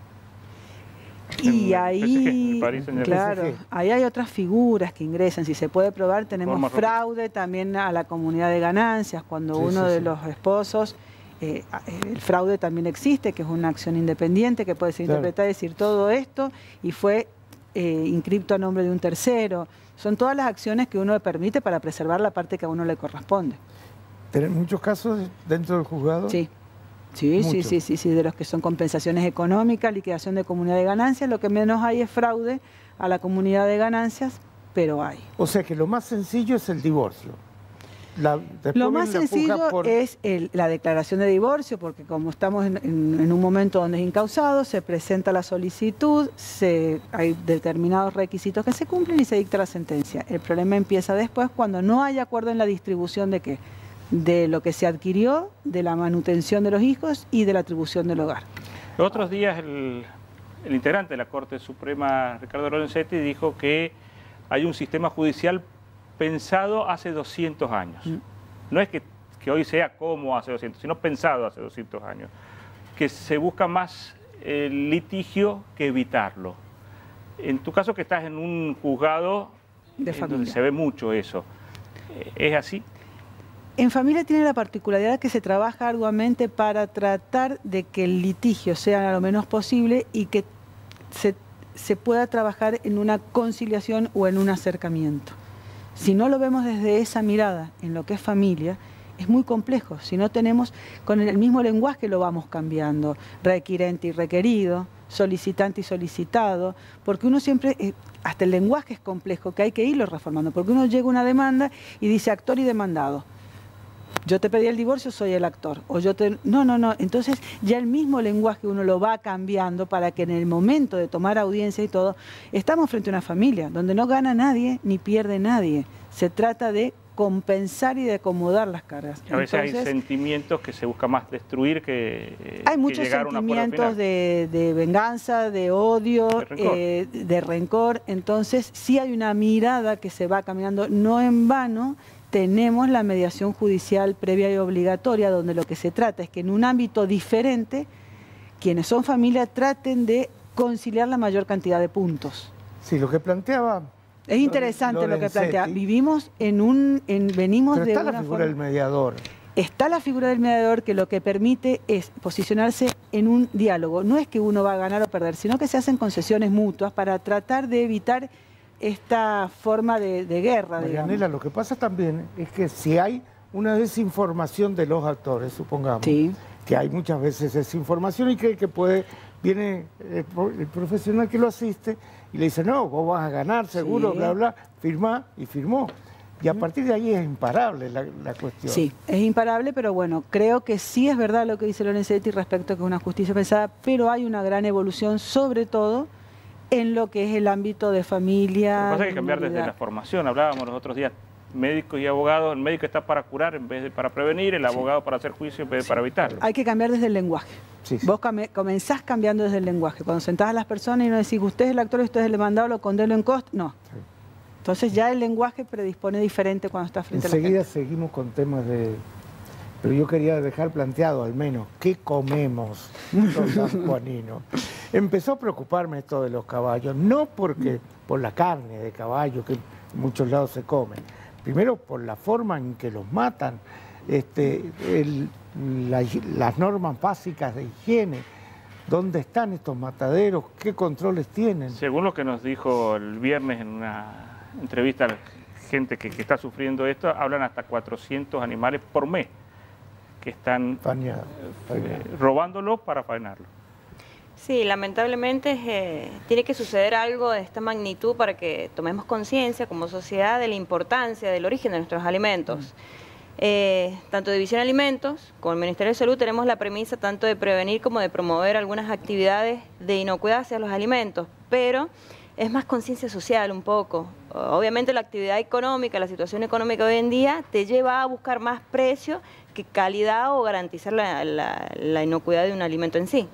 D: Y ahí, claro, ahí hay otras figuras que ingresan, si se puede probar, tenemos fraude también a la comunidad de ganancias, cuando sí, uno sí, de sí. los esposos, eh, el fraude también existe, que es una acción independiente que puede ser claro. interpretada y decir todo esto, y fue eh, inscripto a nombre de un tercero. Son todas las acciones que uno le permite para preservar la parte que a uno le corresponde.
A: ¿Tienen muchos casos dentro del juzgado?
D: Sí. Sí, sí, sí, sí, sí, de los que son compensaciones económicas, liquidación de comunidad de ganancias, lo que menos hay es fraude a la comunidad de ganancias, pero hay.
A: O sea que lo más sencillo es el divorcio.
D: La, lo más sencillo por... es el, la declaración de divorcio, porque como estamos en, en, en un momento donde es incausado, se presenta la solicitud, se, hay determinados requisitos que se cumplen y se dicta la sentencia. El problema empieza después cuando no hay acuerdo en la distribución de qué. De lo que se adquirió, de la manutención de los hijos y de la atribución del hogar.
B: Los otros días el, el integrante de la Corte Suprema, Ricardo Lorenzetti, dijo que hay un sistema judicial pensado hace doscientos años. Mm. No es que, que hoy sea como hace doscientos, sino pensado hace doscientos años. Que se busca más el litigio que evitarlo. En tu caso que estás en un juzgado
D: de familia,
B: donde se ve mucho eso, ¿es así?
D: En familia tiene la particularidad que se trabaja arduamente para tratar de que el litigio sea lo menos posible y que se, se pueda trabajar en una conciliación o en un acercamiento. Si no lo vemos desde esa mirada en lo que es familia, es muy complejo. Si no tenemos, con el mismo lenguaje lo vamos cambiando, requirente y requerido, solicitante y solicitado, porque uno siempre, eh, hasta el lenguaje es complejo, que hay que irlo reformando, porque uno llega a una demanda y dice actor y demandado. Yo te pedí el divorcio, soy el actor. O yo te... No, no, no. Entonces ya el mismo lenguaje uno lo va cambiando para que en el momento de tomar audiencia y todo, estamos frente a una familia donde no gana nadie ni pierde nadie. Se trata de compensar y de acomodar las cargas.
B: A veces Entonces, hay sentimientos que se busca más destruir que eh,
D: Hay muchos
B: que llegar a
D: sentimientos de, de venganza, de odio, de rencor. Eh, de rencor. Entonces sí hay una mirada que se va caminando, no en vano. Tenemos la mediación judicial previa y obligatoria, donde lo que se trata es que en un ámbito diferente, quienes son familia traten de conciliar la mayor cantidad de puntos.
A: Sí, lo que planteaba...
D: Es interesante lo que plantea. Vivimos en un... En, venimos
A: Pero
D: de
A: está
D: una
A: la figura
D: forma,
A: del mediador.
D: Está la figura del mediador que lo que permite es posicionarse en un diálogo. No es que uno va a ganar o perder, sino que se hacen concesiones mutuas para tratar de evitar esta forma de, de guerra.
A: Marianela, lo que pasa también es que si hay una desinformación de los actores, supongamos, sí. que hay muchas veces desinformación y que, que puede, viene el, el profesional que lo asiste y le dice, no, vos vas a ganar seguro, sí. bla, bla, firmá y firmó. Y a partir de ahí es imparable la, la cuestión.
D: Sí, es imparable, pero bueno, creo que sí es verdad lo que dice Lorenzetti respecto a que es una justicia pesada, pero hay una gran evolución, sobre todo en lo que es el ámbito de familia.
B: Lo que pasa es que cambiar desde la formación, hablábamos los otros días, médicos y abogados, el médico está para curar en vez de para prevenir, el abogado sí. para hacer juicio en vez de sí. para evitarlo.
D: Hay que cambiar desde el lenguaje. Sí, sí. Vos comenzás cambiando desde el lenguaje. Cuando sentás a las personas y no decís, usted es el actor y usted es el demandado, lo condeno en costo, no. Sí. Entonces ya el lenguaje predispone diferente cuando estás frente
A: Enseguida
D: a la gente.
A: Seguimos con temas de, Pero yo quería dejar planteado al menos qué comemos los sanjuaninos. Empezó a preocuparme esto de los caballos, no porque por la carne de caballo que en muchos lados se come, primero por la forma en que los matan, este, el, la, las normas básicas de higiene, dónde están estos mataderos, qué controles tienen.
B: Según lo que nos dijo el viernes en una entrevista a la gente que, que está sufriendo esto, hablan hasta cuatrocientos animales por mes que están
A: Fañado,
B: eh, robándolos para faenarlos.
E: Sí, lamentablemente eh, tiene que suceder algo de esta magnitud para que tomemos conciencia como sociedad de la importancia del origen de nuestros alimentos. Eh, tanto División de Alimentos como el Ministerio de Salud tenemos la premisa tanto de prevenir como de promover algunas actividades de inocuidad hacia los alimentos, pero es más conciencia social un poco. Obviamente la actividad económica, la situación económica hoy en día te lleva a buscar más precio que calidad o garantizar la, la, la inocuidad de un alimento en sí.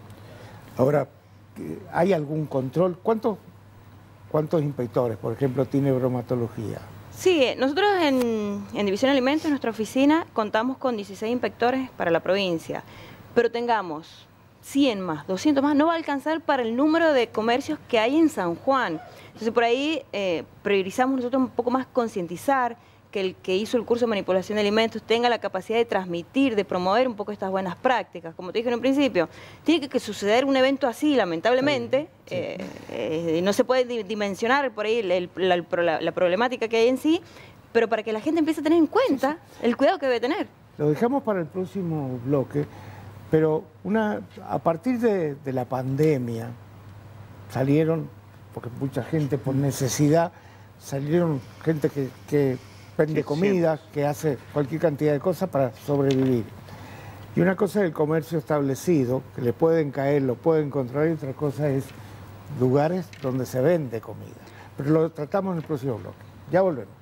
A: Ahora, ¿hay algún control? ¿Cuántos, cuántos inspectores, por ejemplo, tiene bromatología?
E: Sí, nosotros en, en División de Alimentos, en nuestra oficina, contamos con dieciséis inspectores para la provincia, pero tengamos cien más, doscientos más, no va a alcanzar para el número de comercios que hay en San Juan. Entonces por ahí eh, priorizamos nosotros un poco más concientizar, que el que hizo el curso de manipulación de alimentos tenga la capacidad de transmitir, de promover un poco estas buenas prácticas. Como te dije en un principio, tiene que, que suceder un evento así, lamentablemente, sí, sí. Eh, eh, no se puede dimensionar por ahí el, el, la, la, la problemática que hay en sí, pero para que la gente empiece a tener en cuenta sí, sí. el cuidado que debe tener.
A: Lo dejamos para el próximo bloque, pero una, a partir de, de la pandemia salieron, porque mucha gente por necesidad, salieron gente que... que vende comida, que hace cualquier cantidad de cosas para sobrevivir. Y una cosa es el comercio establecido, que le pueden caer, lo pueden controlar, y otra cosa es lugares donde se vende comida. Pero lo tratamos en el próximo bloque. Ya volvemos.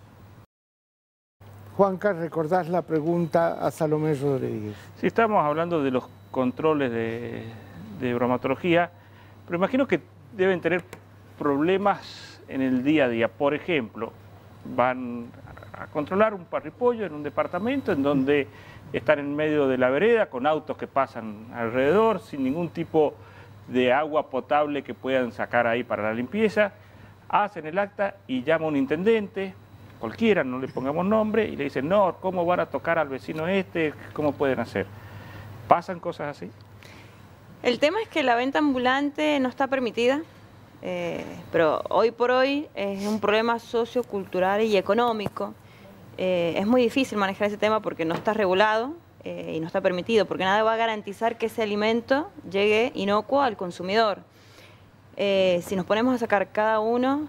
A: Juanca, ¿recordás la pregunta a Salomé Rodríguez?
B: Sí, estamos hablando de los controles de, de bromatología, pero imagino que deben tener problemas en el día a día. Por ejemplo, van a controlar un parripollo en un departamento en donde están en medio de la vereda con autos que pasan alrededor sin ningún tipo de agua potable que puedan sacar ahí para la limpieza, hacen el acta y llama a un intendente, cualquiera, no le pongamos nombre, y le dicen, no, ¿cómo van a tocar al vecino este? ¿Cómo pueden hacer? ¿Pasan cosas así?
E: El tema es que la venta ambulante no está permitida. Eh, pero hoy por hoy es un problema sociocultural y económico. Eh, es muy difícil manejar ese tema porque no está regulado eh, y no está permitido, porque nada va a garantizar que ese alimento llegue inocuo al consumidor. Eh, si nos ponemos a sacar cada uno,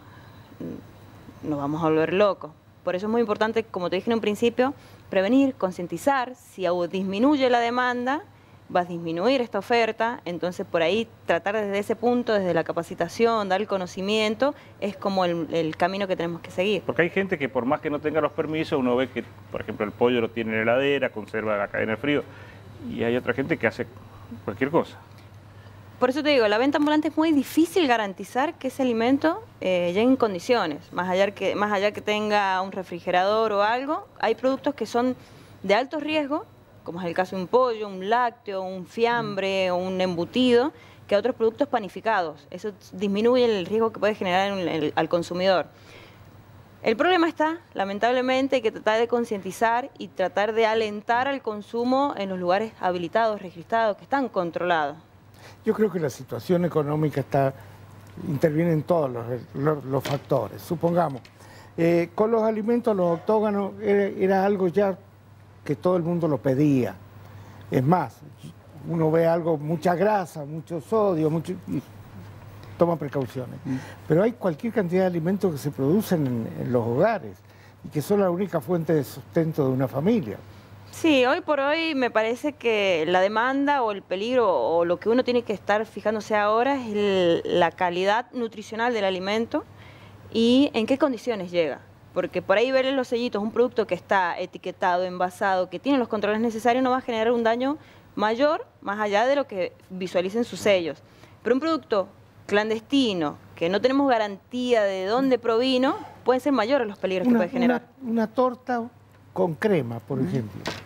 E: nos vamos a volver locos. Por eso es muy importante, como te dije en un principio, prevenir, concientizar. Si disminuye la demanda, va a disminuir esta oferta, entonces por ahí tratar desde ese punto, desde la capacitación, dar el conocimiento, es como el, el camino que tenemos que seguir.
B: Porque hay gente que por más que no tenga los permisos, uno ve que, por ejemplo, el pollo lo tiene en la heladera, conserva la cadena de frío, y hay otra gente que hace cualquier cosa.
E: Por eso te digo, la venta ambulante es muy difícil garantizar que ese alimento eh, llegue en condiciones, más allá, que, más allá que tenga un refrigerador o algo, hay productos que son de alto riesgo, como es el caso de un pollo, un lácteo, un fiambre o un embutido, que otros productos panificados. Eso disminuye el riesgo que puede generar en el, al consumidor. El problema está, lamentablemente, hay que tratar de concientizar y tratar de alentar al consumo en los lugares habilitados, registrados, que están controlados.
A: Yo creo que la situación económica está, interviene en todos los, los, los factores. Supongamos, eh, con los alimentos, los octógonos, era, era algo ya que todo el mundo lo pedía. Es más, uno ve algo, mucha grasa, mucho sodio, mucho, y toma precauciones. Mm. Pero hay cualquier cantidad de alimentos que se producen en, en los hogares y que son la única fuente de sustento de una familia.
E: Sí, hoy por hoy me parece que la demanda o el peligro o lo que uno tiene que estar fijándose ahora es el, la calidad nutricional del alimento y en qué condiciones llega. Porque por ahí ver en los sellitos un producto que está etiquetado, envasado, que tiene los controles necesarios, no va a generar un daño mayor, más allá de lo que visualicen sus sellos. Pero un producto clandestino, que no tenemos garantía de dónde provino, pueden ser mayores los peligros
A: una,
E: que puede generar.
A: Una, una torta con crema, por ejemplo.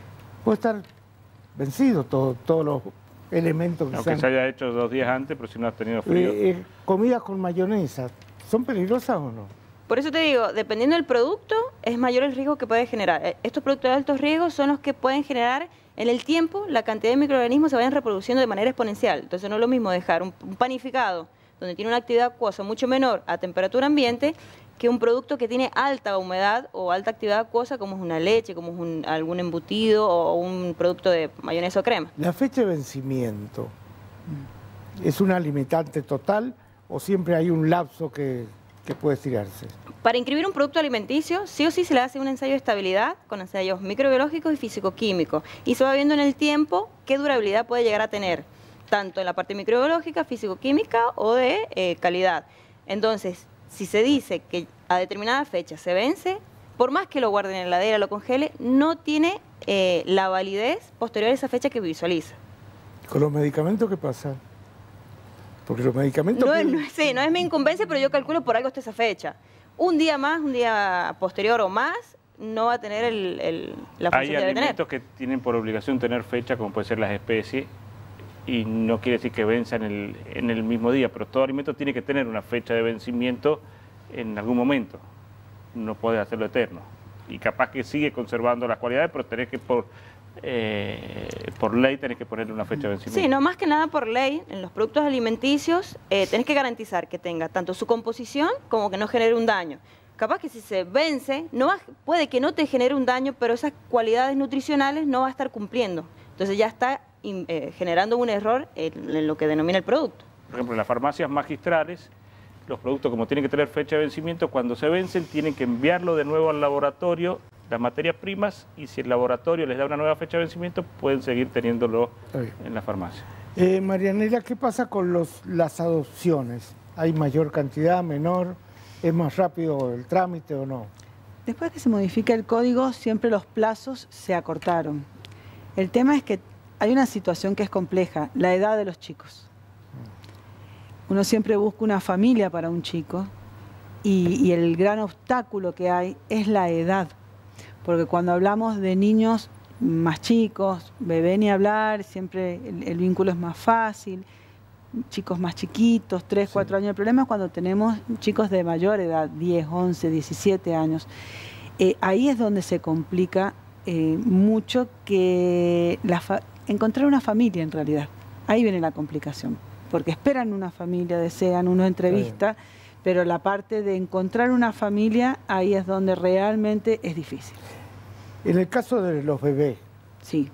A: puede estar vencido todo, todos los elementos que
B: Aunque
A: sean.
B: se haya hecho dos días antes, pero si no has tenido frío.
A: Eh, eh, comidas con mayonesa, ¿son peligrosas o no?
E: Por eso te digo, dependiendo del producto, es mayor el riesgo que puede generar. Eh, Estos productos de altos riesgos son los que pueden generar en el tiempo la cantidad de microorganismos se vayan reproduciendo de manera exponencial. Entonces no es lo mismo dejar un, un panificado donde tiene una actividad acuosa mucho menor a temperatura ambiente que un producto que tiene alta humedad o alta actividad acuosa como es una leche, como es un, algún embutido o un producto de mayonesa o crema.
A: ¿La fecha de vencimiento es una limitante total o siempre hay un lapso que, que puede estirarse?
E: Para inscribir un producto alimenticio, sí o sí se le hace un ensayo de estabilidad con ensayos microbiológicos y físico-químicos y se va viendo en el tiempo qué durabilidad puede llegar a tener, tanto en la parte microbiológica, físico-química o de eh, calidad. Entonces, si se dice que a determinada fecha se vence, por más que lo guarden en la heladera, lo congele, no tiene eh, la validez posterior a esa fecha que visualiza.
A: ¿Con los medicamentos qué pasa? Porque los medicamentos...
E: No es,
A: que-
E: no, es- sí, no es mi incumbencia, pero yo calculo por algo hasta esa fecha. Un día más, un día posterior o más, no va a tener el, el- la
B: Hay
E: función que debe tener.
B: alimentos que tienen por obligación tener fecha, como pueden ser las especies, y no quiere decir que venzan en el, en el mismo día, pero todo alimento tiene que tener una fecha de vencimiento en algún momento. No puede hacerlo eterno. Y capaz que sigue conservando las cualidades, pero tenés que por, eh, por ley tenés que ponerle una fecha de vencimiento.
E: Sí, no más que nada por ley, en los productos alimenticios eh, tenés que garantizar que tenga tanto su composición como que no genere un daño. Capaz que si se vence, no va- puede que no te genere un daño, pero esas cualidades nutricionales no va a estar cumpliendo. Entonces ya está in- eh, generando un error en, en lo que denomina el producto.
B: Por ejemplo, en las farmacias magistrales, los productos como tienen que tener fecha de vencimiento, cuando se vencen tienen que enviarlo de nuevo al laboratorio, las materias primas, y si el laboratorio les da una nueva fecha de vencimiento, pueden seguir teniéndolo
A: Está bien.
B: en la farmacia.
A: Eh, Marianela, ¿qué pasa con los, las adopciones? ¿Hay mayor cantidad, menor? ¿Es más rápido el trámite o no?
D: Después que se modifica el código, siempre los plazos se acortaron. El tema es que hay una situación que es compleja, la edad de los chicos. Uno siempre busca una familia para un chico y, y el gran obstáculo que hay es la edad. Porque cuando hablamos de niños más chicos, bebé ni hablar, siempre el, el vínculo es más fácil. Chicos más chiquitos, tres, cuatro años. El problema es cuando tenemos chicos de mayor edad, diez, once, diecisiete años. Eh, ahí es donde se complica eh, mucho que la fa- encontrar una familia en realidad. Ahí viene la complicación, porque esperan una familia, desean, uno entrevista, pero la parte de encontrar una familia, ahí es donde realmente es difícil.
A: En el caso de los bebés,
D: Sí.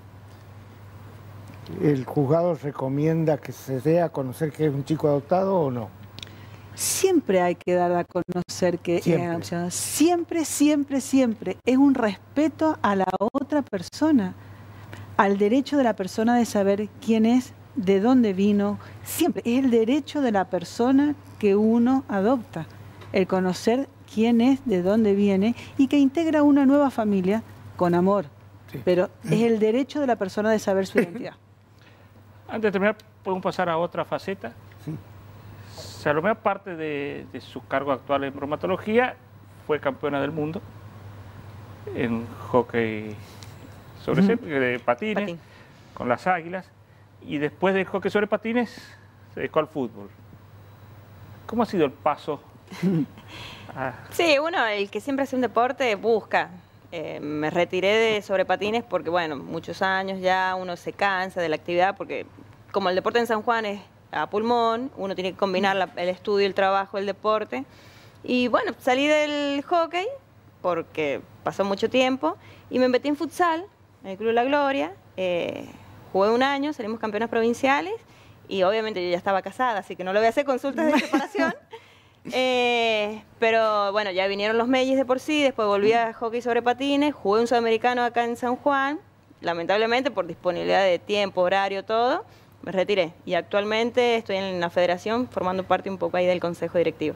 A: ¿el juzgado recomienda que se dé a conocer que es un chico adoptado o no?
D: Siempre hay que dar a conocer que
A: Siempre.
D: es adopción. Siempre, siempre, siempre. Es un respeto a la otra persona, al derecho de la persona de saber quién es, de dónde vino. Siempre. Es el derecho de la persona que uno adopta, el conocer quién es, de dónde viene y que integra una nueva familia con amor.
A: Sí.
D: Pero es el derecho de la persona de saber su identidad.
B: Antes de terminar, podemos pasar a otra faceta.
A: Sí.
B: Salomé, aparte de, de sus cargos actuales en bromatología, fue campeona del mundo en hockey sobre césped, de patines,
E: Patín.
B: con las Águilas, y después del hockey sobre patines se dedicó al fútbol. ¿Cómo ha sido el paso? a-
E: Sí, uno, el que siempre hace un deporte, busca. Eh, me retiré de sobre patines porque, bueno, muchos años ya uno se cansa de la actividad porque como el deporte en San Juan es a pulmón, uno tiene que combinar la- el estudio, el trabajo, el deporte. Y bueno, salí del hockey porque pasó mucho tiempo y me metí en futsal, en el Club La Gloria. Eh, jugué un año, salimos campeonas provinciales y obviamente yo ya estaba casada, así que no le voy a hacer consultas de separación. Eh, pero bueno, ya vinieron los Mellis de por sí, después volví a hockey sobre patines, jugué un sudamericano acá en San Juan, lamentablemente por disponibilidad de tiempo, horario, todo, me retiré. Y actualmente estoy en la federación formando parte un poco ahí del consejo directivo.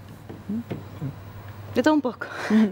E: De todo un poco.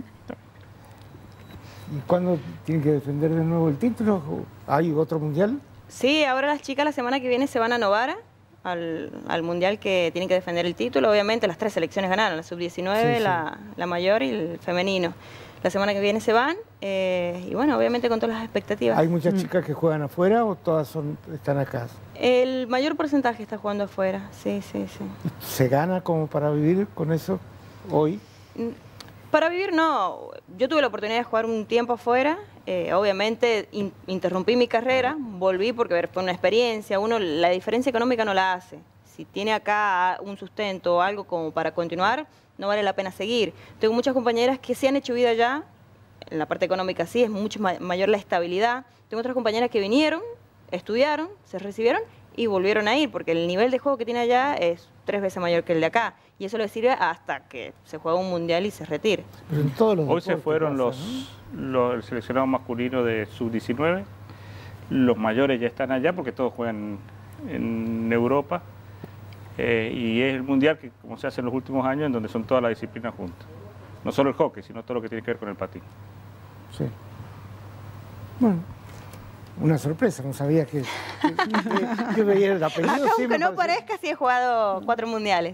A: ¿Y cuándo tienen que defender de nuevo el título? ¿Hay otro mundial?
E: Sí, ahora las chicas la semana que viene se van a Novara, al, al mundial que tienen que defender el título. Obviamente las tres selecciones ganaron, la sub diecinueve,
A: Sí, sí.
E: La, la mayor y el femenino. la semana que viene se van, eh, y bueno, obviamente con todas las expectativas.
A: ¿Hay muchas chicas que juegan afuera o todas son, están acá?
E: El mayor porcentaje está jugando afuera, sí, sí, sí.
A: ¿Se gana como para vivir con eso hoy?
E: Para vivir no, yo tuve la oportunidad de jugar un tiempo afuera, eh, obviamente in, interrumpí mi carrera, volví porque ver, fue una experiencia, uno la diferencia económica no la hace. Si tiene acá un sustento o algo como para continuar, no vale la pena seguir. Tengo muchas compañeras que se han hecho vida allá, en la parte económica sí, es mucho ma mayor la estabilidad. Tengo otras compañeras que vinieron, estudiaron, se recibieron y volvieron a ir, porque el nivel de juego que tiene allá es tres veces mayor que el de acá. Y eso le sirve hasta que se juega un mundial y se retire.
A: Pero en todos los
B: Hoy se fueron
A: pasa,
B: los, ¿no? los seleccionados masculinos de sub diecinueve, los mayores ya están allá porque todos juegan en Europa. Eh, y es el mundial que, como se hace en los últimos años, en donde son todas las disciplinas juntas. No solo el hockey, sino todo lo que tiene que ver con el patín.
A: Sí. Bueno, una sorpresa, no sabía que, que, que, que veía el apellido.
E: Acá,
A: sí,
E: aunque no
A: pareció...
E: parezca, sí he jugado cuatro mundiales.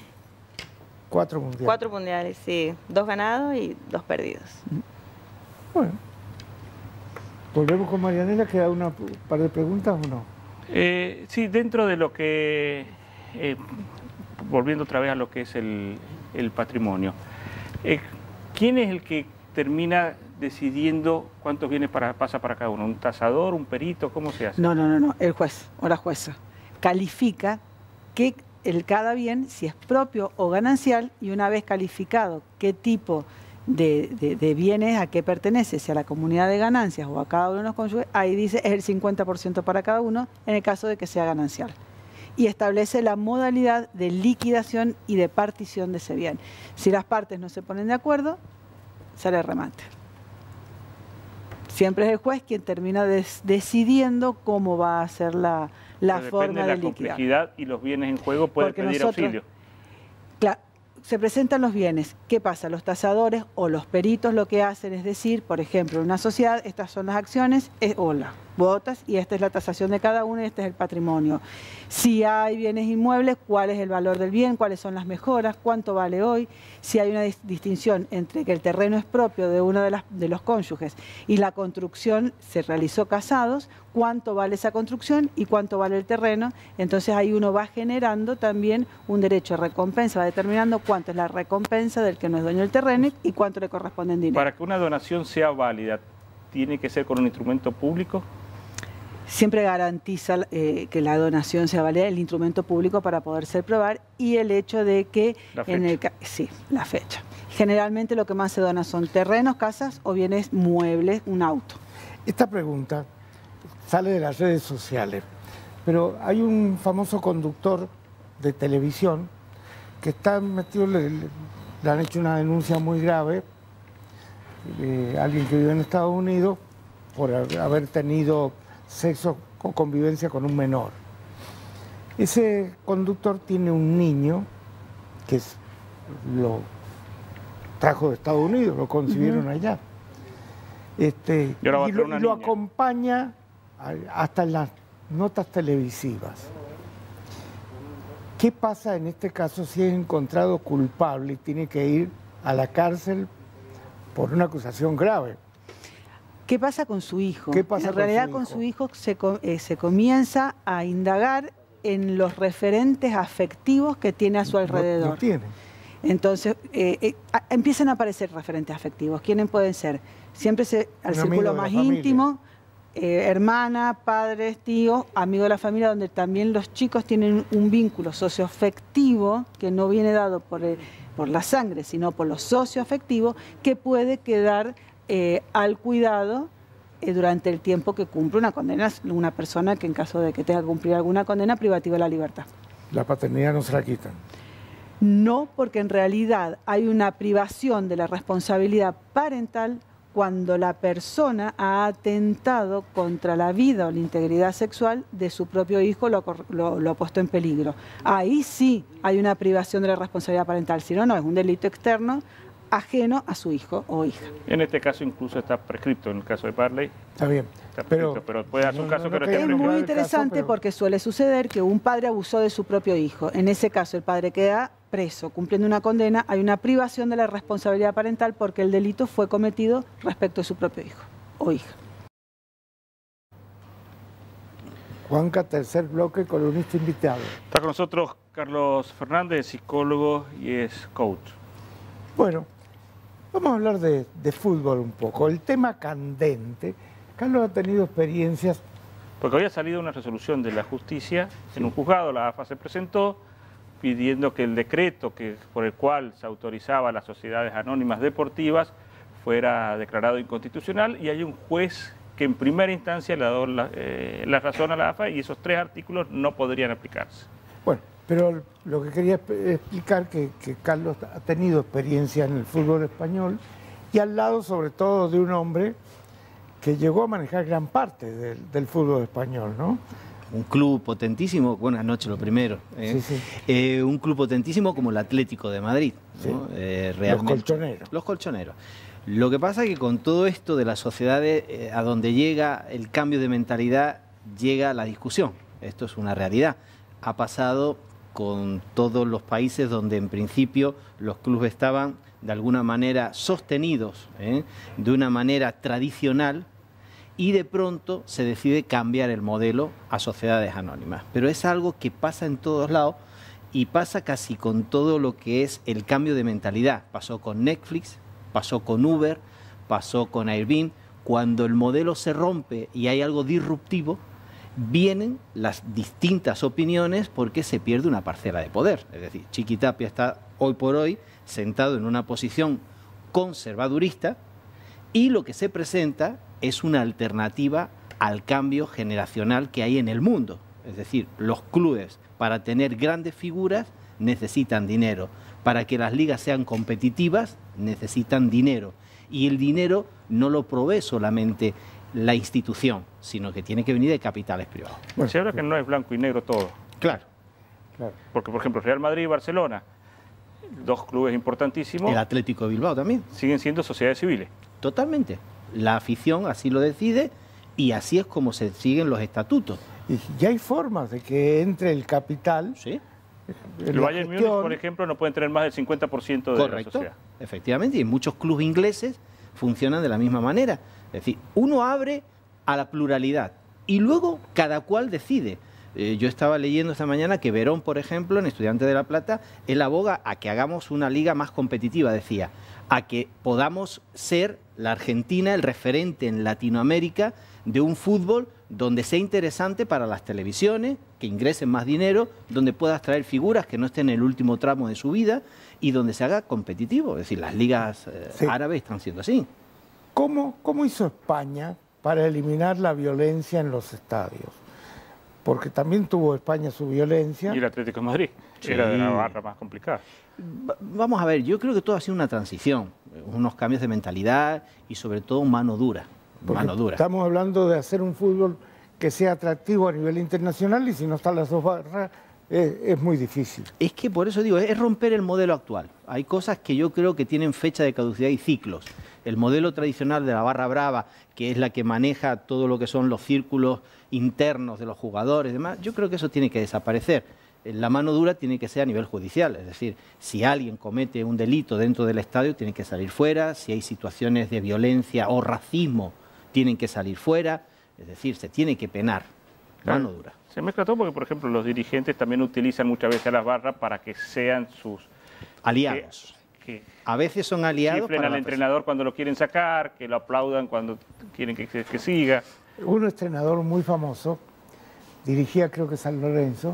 A: Cuatro mundiales.
E: Cuatro mundiales, sí. Dos ganados y dos perdidos.
A: Bueno. ¿Volvemos con Marianela? ¿Queda una par de preguntas o no?
B: Eh, sí, dentro de lo que... Eh, volviendo otra vez a lo que es el, el patrimonio. Eh, ¿Quién es el que termina decidiendo cuántos bienes para, pasa para cada uno? ¿Un tasador, un perito? ¿Cómo se hace?
D: No, no, no, no. El juez o la jueza califica que el cada bien, si es propio o ganancial, y una vez calificado qué tipo de, de, de bienes a qué pertenece, si a la comunidad de ganancias o a cada uno de los cónyuges, ahí dice es el cincuenta por ciento para cada uno en el caso de que sea ganancial. Y establece la modalidad de liquidación y de partición de ese bien. Si las partes no se ponen de acuerdo, sale remate. Siempre es el juez quien termina des decidiendo cómo va a ser la, la forma de,
B: de la
D: liquidar.
B: complejidad y los bienes en juego puede
D: Porque
B: pedir
D: nosotros,
B: auxilio.
D: Claro, se presentan los bienes. ¿Qué pasa? Los tasadores o los peritos lo que hacen es decir, por ejemplo, en una sociedad, estas son las acciones eh, o las botas y esta es la tasación de cada uno y este es el patrimonio. Si hay bienes inmuebles, ¿cuál es el valor del bien? ¿Cuáles son las mejoras? ¿Cuánto vale hoy? Si hay una dis distinción entre que el terreno es propio de uno de, las, de los cónyuges y la construcción se realizó casados, ¿cuánto vale esa construcción y cuánto vale el terreno? Entonces ahí uno va generando también un derecho a recompensa, va determinando cuánto es la recompensa del que no es dueño del terreno y cuánto le corresponde en dinero.
B: Para que una donación sea válida, ¿tiene que ser con un instrumento público?
D: Siempre garantiza eh, que la donación sea válida el instrumento público para poderse probar y el hecho de que
B: la
D: en el sí, la fecha. Generalmente lo que más se dona son terrenos, casas o bienes muebles, un auto.
A: Esta pregunta sale de las redes sociales, pero hay un famoso conductor de televisión que está metido, le, le han hecho una denuncia muy grave, eh, alguien que vive en Estados Unidos por haber tenido sexo o convivencia con un menor. Ese conductor tiene un niño que es, lo trajo de Estados Unidos, lo concibieron uh-huh. allá. Este, y lo, y lo acompaña a, hasta en las notas televisivas. ¿Qué pasa en este caso si es encontrado culpable y tiene que ir a la cárcel por una acusación grave?
D: ¿Qué pasa con su hijo?
A: ¿Qué pasa
D: en realidad
A: con su hijo,
D: con su hijo se, eh, se comienza a indagar en los referentes afectivos que tiene a su alrededor.
A: No, no tiene.
D: Entonces eh, eh, a, empiezan a aparecer referentes afectivos. ¿Quiénes pueden ser? Siempre se, al
A: un
D: círculo más íntimo, eh, hermana, padres, tíos, amigo de la familia, donde también los chicos tienen un vínculo socioafectivo que no viene dado por, el, por la sangre, sino por lo socioafectivo, que puede quedar Eh, al cuidado eh, durante el tiempo que cumple una condena, una persona que en caso de que tenga que cumplir alguna condena privativa de la libertad.
A: ¿La paternidad no se la quitan?
D: No, porque en realidad hay una privación de la responsabilidad parental cuando la persona ha atentado contra la vida o la integridad sexual de su propio hijo, lo, lo, lo ha puesto en peligro. Ahí sí hay una privación de la responsabilidad parental, si no, no, es un delito externo ajeno a su hijo o hija.
B: En este caso incluso está prescripto, en el caso de Parley.
A: Está bien.
B: Está pero, pero puede dar no, un caso no, no, que no esté
D: prescrito. Es muy interesante caso, pero... porque suele suceder que un padre abusó de su propio hijo. En ese caso el padre queda preso, cumpliendo una condena, hay una privación de la responsabilidad parental porque el delito fue cometido respecto de su propio hijo o hija.
A: Juanca, tercer bloque, columnista invitado.
B: Está con nosotros Carlos Fernández, psicólogo y es coach.
A: Bueno, vamos a hablar de, de fútbol un poco. El tema candente. Carlos ha tenido experiencias.
B: Porque había salido una resolución de la justicia en un juzgado, la A F A se presentó pidiendo que el decreto que, por el cual se autorizaba a las sociedades anónimas deportivas fuera declarado inconstitucional, y hay un juez que en primera instancia le ha dado la, eh, la razón a la A F A y esos tres artículos no podrían aplicarse.
A: Bueno, pero lo que quería explicar que, que Carlos ha tenido experiencia en el fútbol español y al lado sobre todo de un hombre que llegó a manejar gran parte del, del fútbol español, ¿no?
F: Un club potentísimo, buenas noches lo primero, ¿eh? Sí, sí. Eh, un club potentísimo como el Atlético de Madrid, ¿no? Sí. Eh, realmente, los colchoneros. Los colchoneros. Lo que pasa es que con todo esto de las sociedades, eh, a donde llega el cambio de mentalidad, llega la discusión. Esto es una realidad. Ha pasado con todos los países donde en principio los clubes estaban de alguna manera sostenidos, ¿eh? de una manera tradicional, y de pronto se decide cambiar el modelo a sociedades anónimas. Pero es algo que pasa en todos lados y pasa casi con todo lo que es el cambio de mentalidad. Pasó con Netflix, pasó con Uber, pasó con Airbnb. Cuando el modelo se rompe y hay algo disruptivo, vienen las distintas opiniones porque se pierde una parcela de poder. Es decir, Chiqui Tapia está hoy por hoy sentado en una posición conservadurista y lo que se presenta es una alternativa al cambio generacional que hay en el mundo. Es decir, los clubes para tener grandes figuras necesitan dinero. Para que las ligas sean competitivas necesitan dinero. Y el dinero no lo provee solamente la institución, sino que tiene que venir de capitales privados.
B: Bueno, se habla que no es blanco y negro todo.
F: Claro.
B: claro. Porque, por ejemplo, Real Madrid y Barcelona, dos clubes importantísimos.
F: El Atlético de Bilbao también.
B: Siguen siendo sociedades civiles.
F: Totalmente. La afición así lo decide y así es como se siguen los estatutos.
A: Y ya hay formas de que entre el capital.
F: Sí.
B: El Bayern Múnich, por ejemplo, no pueden tener más del cincuenta por ciento de
F: Correcto,
B: la sociedad.
F: Efectivamente, y muchos clubes ingleses funcionan de la misma manera. Es decir, uno abre a la pluralidad y luego cada cual decide. Eh, yo estaba leyendo esta mañana que Verón, por ejemplo, en Estudiantes de La Plata, él aboga a que hagamos una liga más competitiva, decía, a que podamos ser la Argentina el referente en Latinoamérica de un fútbol donde sea interesante para las televisiones, que ingresen más dinero, donde puedas traer figuras que no estén en el último tramo de su vida y donde se haga competitivo. Es decir, las ligas eh, sí. árabes están siendo así.
A: ¿Cómo, ¿Cómo hizo España para eliminar la violencia en los estadios? Porque también tuvo España su violencia.
B: Y el Atlético de Madrid, sí. era de una barra más complicada.
F: Vamos a ver, yo creo que todo ha sido una transición, unos cambios de mentalidad y sobre todo mano dura. Mano dura.
A: Estamos hablando de hacer un fútbol que sea atractivo a nivel internacional y si no están las dos barras es, es muy difícil.
F: Es que por eso digo, es romper el modelo actual. Hay cosas que yo creo que tienen fecha de caducidad y ciclos. El modelo tradicional de la barra brava, que es la que maneja todo lo que son los círculos internos de los jugadores y demás, yo creo que eso tiene que desaparecer. La mano dura tiene que ser a nivel judicial, es decir, si alguien comete un delito dentro del estadio tiene que salir fuera, si hay situaciones de violencia o racismo tienen que salir fuera, es decir, se tiene que penar,
B: claro.
F: mano dura.
B: Se mezcla todo porque, por ejemplo, los dirigentes también utilizan muchas veces a las barras para que sean sus
F: aliados. Que, que a veces son aliados.
B: Chiflen al entrenador cuando lo quieren sacar, que lo aplaudan cuando quieren que, que siga.
A: Un entrenador muy famoso dirigía, creo que San Lorenzo,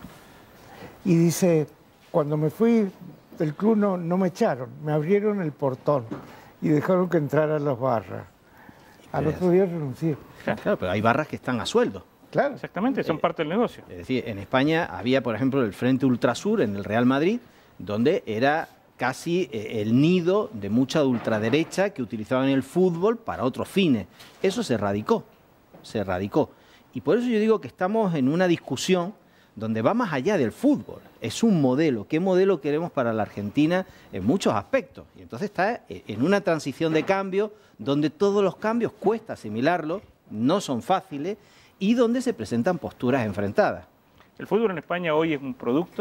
A: y dice, cuando me fui del club no, no me echaron, me abrieron el portón y dejaron que entraran las barras. Al otro día renuncié.
F: Claro, pero hay barras que están a sueldo.
B: Claro, exactamente, son eh, parte del negocio.
F: Es decir, en España había, por ejemplo, el Frente Ultrasur en el Real Madrid, donde era casi eh, el nido de mucha ultraderecha que utilizaban el fútbol para otros fines. Eso se erradicó, se erradicó. Y por eso yo digo que estamos en una discusión donde va más allá del fútbol. Es un modelo. ¿Qué modelo queremos para la Argentina en muchos aspectos? Y entonces está en una transición de cambio donde todos los cambios cuesta asimilarlos, no son fáciles y donde se presentan posturas enfrentadas.
B: ¿El fútbol en España hoy es un producto?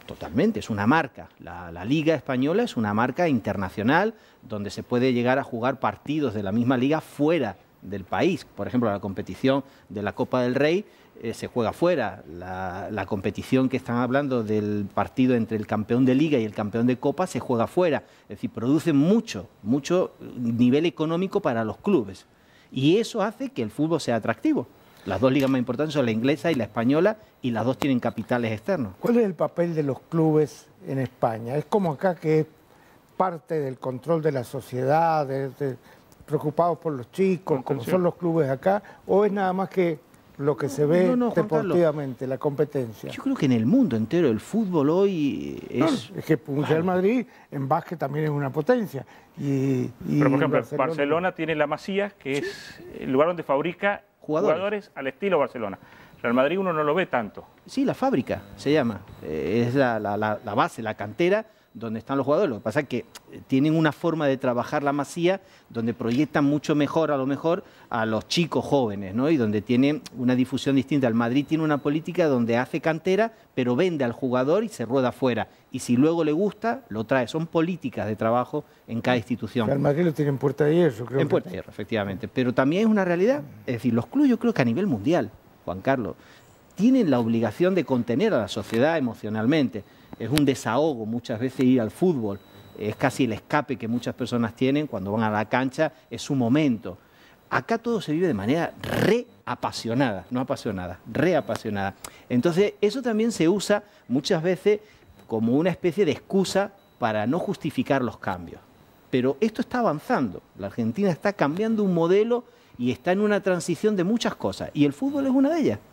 F: Totalmente, es una marca. La, la Liga Española es una marca internacional donde se puede llegar a jugar partidos de la misma liga fuera del país. Por ejemplo, la competición de la Copa del Rey eh, se juega fuera. La, la competición que están hablando del partido entre el campeón de Liga y el campeón de Copa se juega fuera. Es decir, produce mucho, mucho nivel económico para los clubes. Y eso hace que el fútbol sea atractivo. Las dos ligas más importantes son la inglesa y la española, y las dos tienen capitales externos.
A: ¿Cuál es el papel de los clubes en España? ¿Es como acá, que es parte del control de la sociedad, de, de, preocupados por los chicos, como son los clubes acá, o es nada más que lo que se ve no, no, deportivamente, Carlos, la competencia?
F: Yo creo que en el mundo entero el fútbol hoy es...
A: No, es que un Real Madrid en básquet también es una potencia. Y, y
B: Pero por ejemplo, Barcelona... Barcelona tiene la Masía, que ¿sí? es el lugar donde fabrica jugadores. jugadores al estilo Barcelona. Real Madrid uno no lo ve tanto.
F: Sí, la fábrica se llama. Eh, es la, la, la base, la cantera donde están los jugadores. Lo que pasa es que tienen una forma de trabajar la Masía donde proyectan mucho mejor, a lo mejor, a los chicos jóvenes, ¿no? Y donde tienen una difusión distinta. El Madrid tiene una política donde hace cantera, pero vende al jugador y se rueda fuera. Y si luego le gusta, lo trae. Son políticas de trabajo en cada institución.
A: El Madrid lo tiene en Puerta de Hierro, creo.
F: En Puerta de Hierro, efectivamente. Pero también es una realidad. Es decir, los clubes, yo creo que a nivel mundial, Juan Carlos, tienen la obligación de contener a la sociedad emocionalmente. Es un desahogo muchas veces ir al fútbol, es casi el escape que muchas personas tienen cuando van a la cancha, es su momento. Acá todo se vive de manera reapasionada, no apasionada, reapasionada. Entonces eso también se usa muchas veces como una especie de excusa para no justificar los cambios. Pero esto está avanzando, la Argentina está cambiando un modelo y está en una transición de muchas cosas, y el fútbol es una de ellas.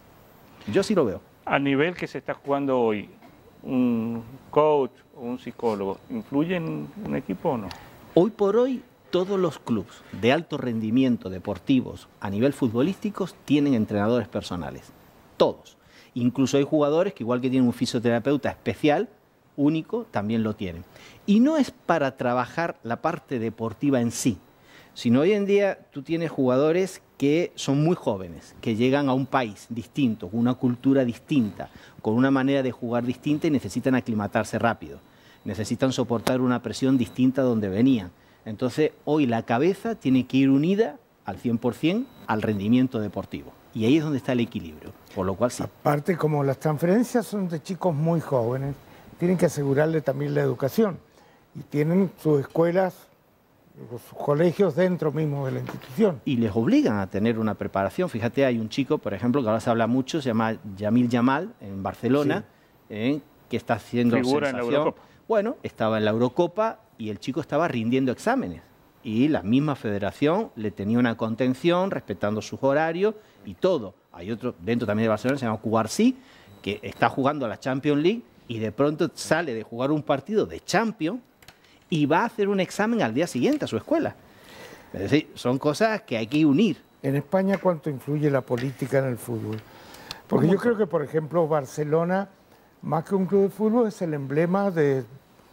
F: Yo así lo veo.
B: A nivel que se está jugando hoy, ¿un coach o un psicólogo influye en un equipo o no?
F: Hoy por hoy, todos los clubes de alto rendimiento deportivos a nivel futbolístico tienen entrenadores personales. Todos. Incluso hay jugadores que, igual que tienen un fisioterapeuta especial, único, también lo tienen. Y no es para trabajar la parte deportiva en sí, sino hoy en día tú tienes jugadores que son muy jóvenes, que llegan a un país distinto, con una cultura distinta, con una manera de jugar distinta, y necesitan aclimatarse rápido. Necesitan soportar una presión distinta donde venían. Entonces, hoy la cabeza tiene que ir unida al cien por cien al rendimiento deportivo. Y ahí es donde está el equilibrio, por lo cual sí.
A: Aparte, como las transferencias son de chicos muy jóvenes, tienen que asegurarle también la educación. Y tienen sus escuelas, sus colegios dentro mismo de la institución.
F: Y les obligan a tener una preparación. Fíjate, hay un chico, por ejemplo, que ahora se habla mucho, se llama Yamil Yamal, en Barcelona, sí. eh, que está haciendo
B: figura
F: sensación.
B: En la Eurocopa.
F: Bueno, estaba en la Eurocopa y el chico estaba rindiendo exámenes. Y la misma federación le tenía una contención, respetando sus horarios y todo. Hay otro, dentro también de Barcelona, se llama Cubarsí, que está jugando a la Champions League y de pronto sale de jugar un partido de Champions y va a hacer un examen al día siguiente a su escuela. Es decir, son cosas que hay que unir.
A: En España, ¿cuánto influye la política en el fútbol? Porque yo creo que, por ejemplo, Barcelona, más que un club de fútbol, es el emblema de,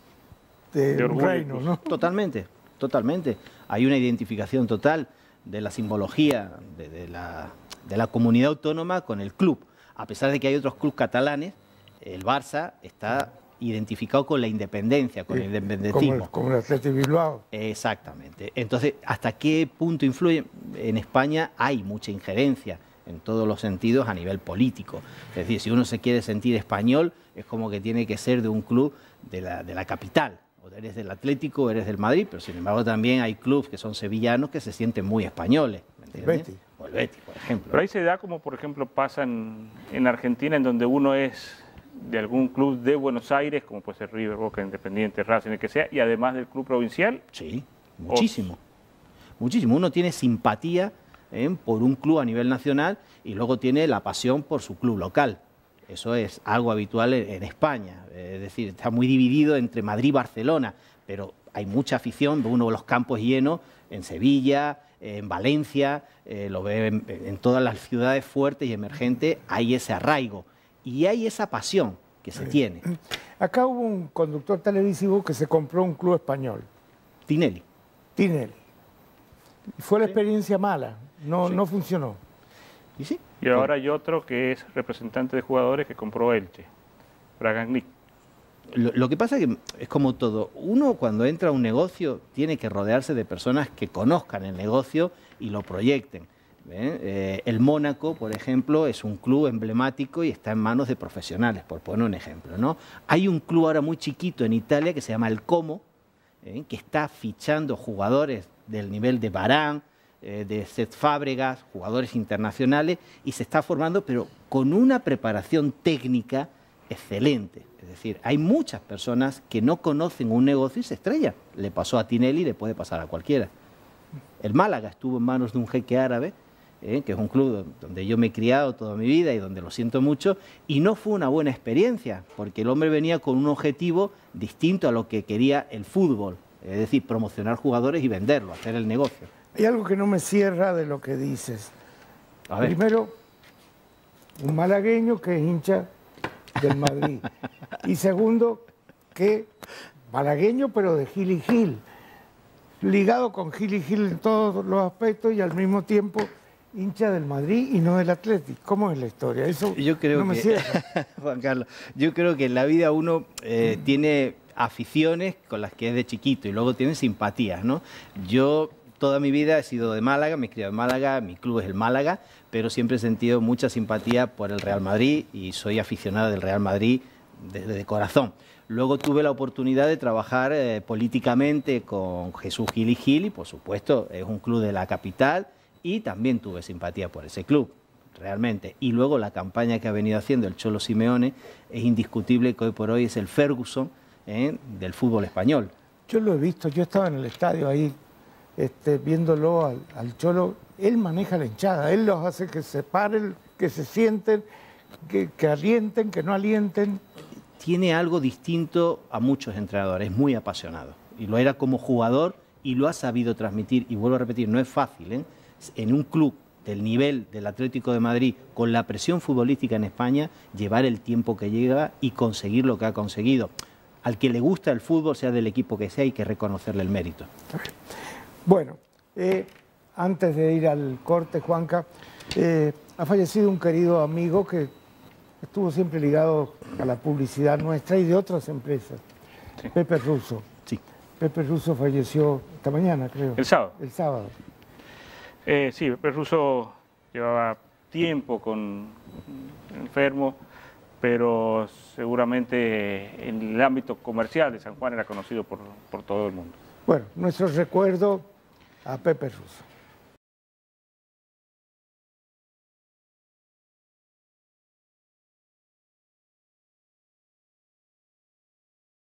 A: de, de un reino, ¿no?
F: Totalmente, totalmente. Hay una identificación total de la simbología de, de, la, de la comunidad autónoma con el club. A pesar de que hay otros clubes catalanes, el Barça está identificado con la independencia, con sí, el independentismo.
A: Como el, como el Athletic Bilbao.
F: Exactamente. Entonces, ¿hasta qué punto influye? En España hay mucha injerencia en todos los sentidos a nivel político. Es decir, si uno se quiere sentir español, es como que tiene que ser de un club de la, de la capital. O eres del Atlético o eres del Madrid, pero sin embargo también hay clubes que son sevillanos que se sienten muy españoles. ¿Me
A: el Betis.
F: O el Betis, por ejemplo.
B: Pero ahí se da como, por ejemplo, pasa en, en Argentina, en donde uno es de algún club de Buenos Aires, como puede ser River, Boca, Independiente, Racing, el que sea, y además del club provincial.
F: Sí, muchísimo. O... Muchísimo. Uno tiene simpatía ¿eh? por un club a nivel nacional y luego tiene la pasión por su club local. Eso es algo habitual en, en España. Es decir, está muy dividido entre Madrid y Barcelona, pero hay mucha afición, uno de los campos llenos en Sevilla, en Valencia, eh, lo ve en, en todas las ciudades fuertes y emergentes, hay ese arraigo. Y hay esa pasión que se tiene.
A: Acá hubo un conductor televisivo que se compró un club español.
F: Tinelli.
A: Tinelli. Y fue la
F: sí.
A: experiencia mala, no,
F: sí.
A: no funcionó.
F: ¿Y sí?
B: Y ahora hay otro que es representante de jugadores que compró Elche, Braganic.
F: lo, lo que pasa es que es como todo. Uno cuando entra a un negocio tiene que rodearse de personas que conozcan el negocio y lo proyecten. Eh, el Mónaco, por ejemplo, es un club emblemático y está en manos de profesionales, por poner un ejemplo, ¿no? Hay un club ahora muy chiquito en Italia que se llama el Como, eh, que está fichando jugadores del nivel de Varane, eh, de Cesc Fábregas, jugadores internacionales, y se está formando, pero con una preparación técnica excelente. Es decir, hay muchas personas que no conocen un negocio y se estrellan. Le pasó a Tinelli y le puede pasar a cualquiera. El Málaga estuvo en manos de un jeque árabe, Eh, que es un club donde yo me he criado toda mi vida y donde lo siento mucho, y no fue una buena experiencia, porque el hombre venía con un objetivo distinto a lo que quería el fútbol, es decir, promocionar jugadores y venderlo, hacer el negocio.
A: Hay algo que no me cierra de lo que dices.
F: A ver.
A: Primero, un malagueño que es hincha del Madrid. Y segundo, que malagueño pero de Gil y Gil, ligado con Gil y Gil en todos los aspectos y al mismo tiempo hincha del Madrid y no del Atlético. ¿Cómo es la historia? Eso
F: yo creo
A: no me
F: que,
A: cierra.
F: Juan Carlos, yo creo que en la vida uno eh, tiene aficiones con las que es de chiquito y luego tiene simpatías, ¿no? Yo toda mi vida he sido de Málaga, me he criado en Málaga, mi club es el Málaga, pero siempre he sentido mucha simpatía por el Real Madrid y soy aficionado del Real Madrid desde de corazón. Luego tuve la oportunidad de trabajar eh, políticamente con Jesús Gil y Gil y, por supuesto, es un club de la capital y también tuve simpatía por ese club, realmente. Y luego la campaña que ha venido haciendo el Cholo Simeone es indiscutible que hoy por hoy es el Ferguson eh, del fútbol español.
A: Yo lo he visto, yo estaba en el estadio ahí este, viéndolo al, al Cholo. Él maneja la hinchada, él los hace que se paren, que se sienten, que, que alienten, que no alienten.
F: Tiene algo distinto a muchos entrenadores, es muy apasionado. Y lo era como jugador y lo ha sabido transmitir. Y vuelvo a repetir, no es fácil, ¿eh? En un club del nivel del Atlético de Madrid, con la presión futbolística en España, llevar el tiempo que llega y conseguir lo que ha conseguido. Al que le gusta el fútbol, sea del equipo que sea, hay que reconocerle el mérito.
A: Bueno, eh, antes de ir al corte, Juanca, eh, ha fallecido un querido amigo que estuvo siempre ligado a la publicidad nuestra y de otras empresas, sí. Pepe Russo.
F: Sí.
A: Pepe Russo falleció esta mañana, creo.
B: El sábado.
A: El sábado.
B: Eh, sí, Pepe Russo llevaba tiempo con enfermo, pero seguramente en el ámbito comercial de San Juan era conocido por, por todo el mundo.
A: Bueno, nuestro recuerdo a Pepe Russo.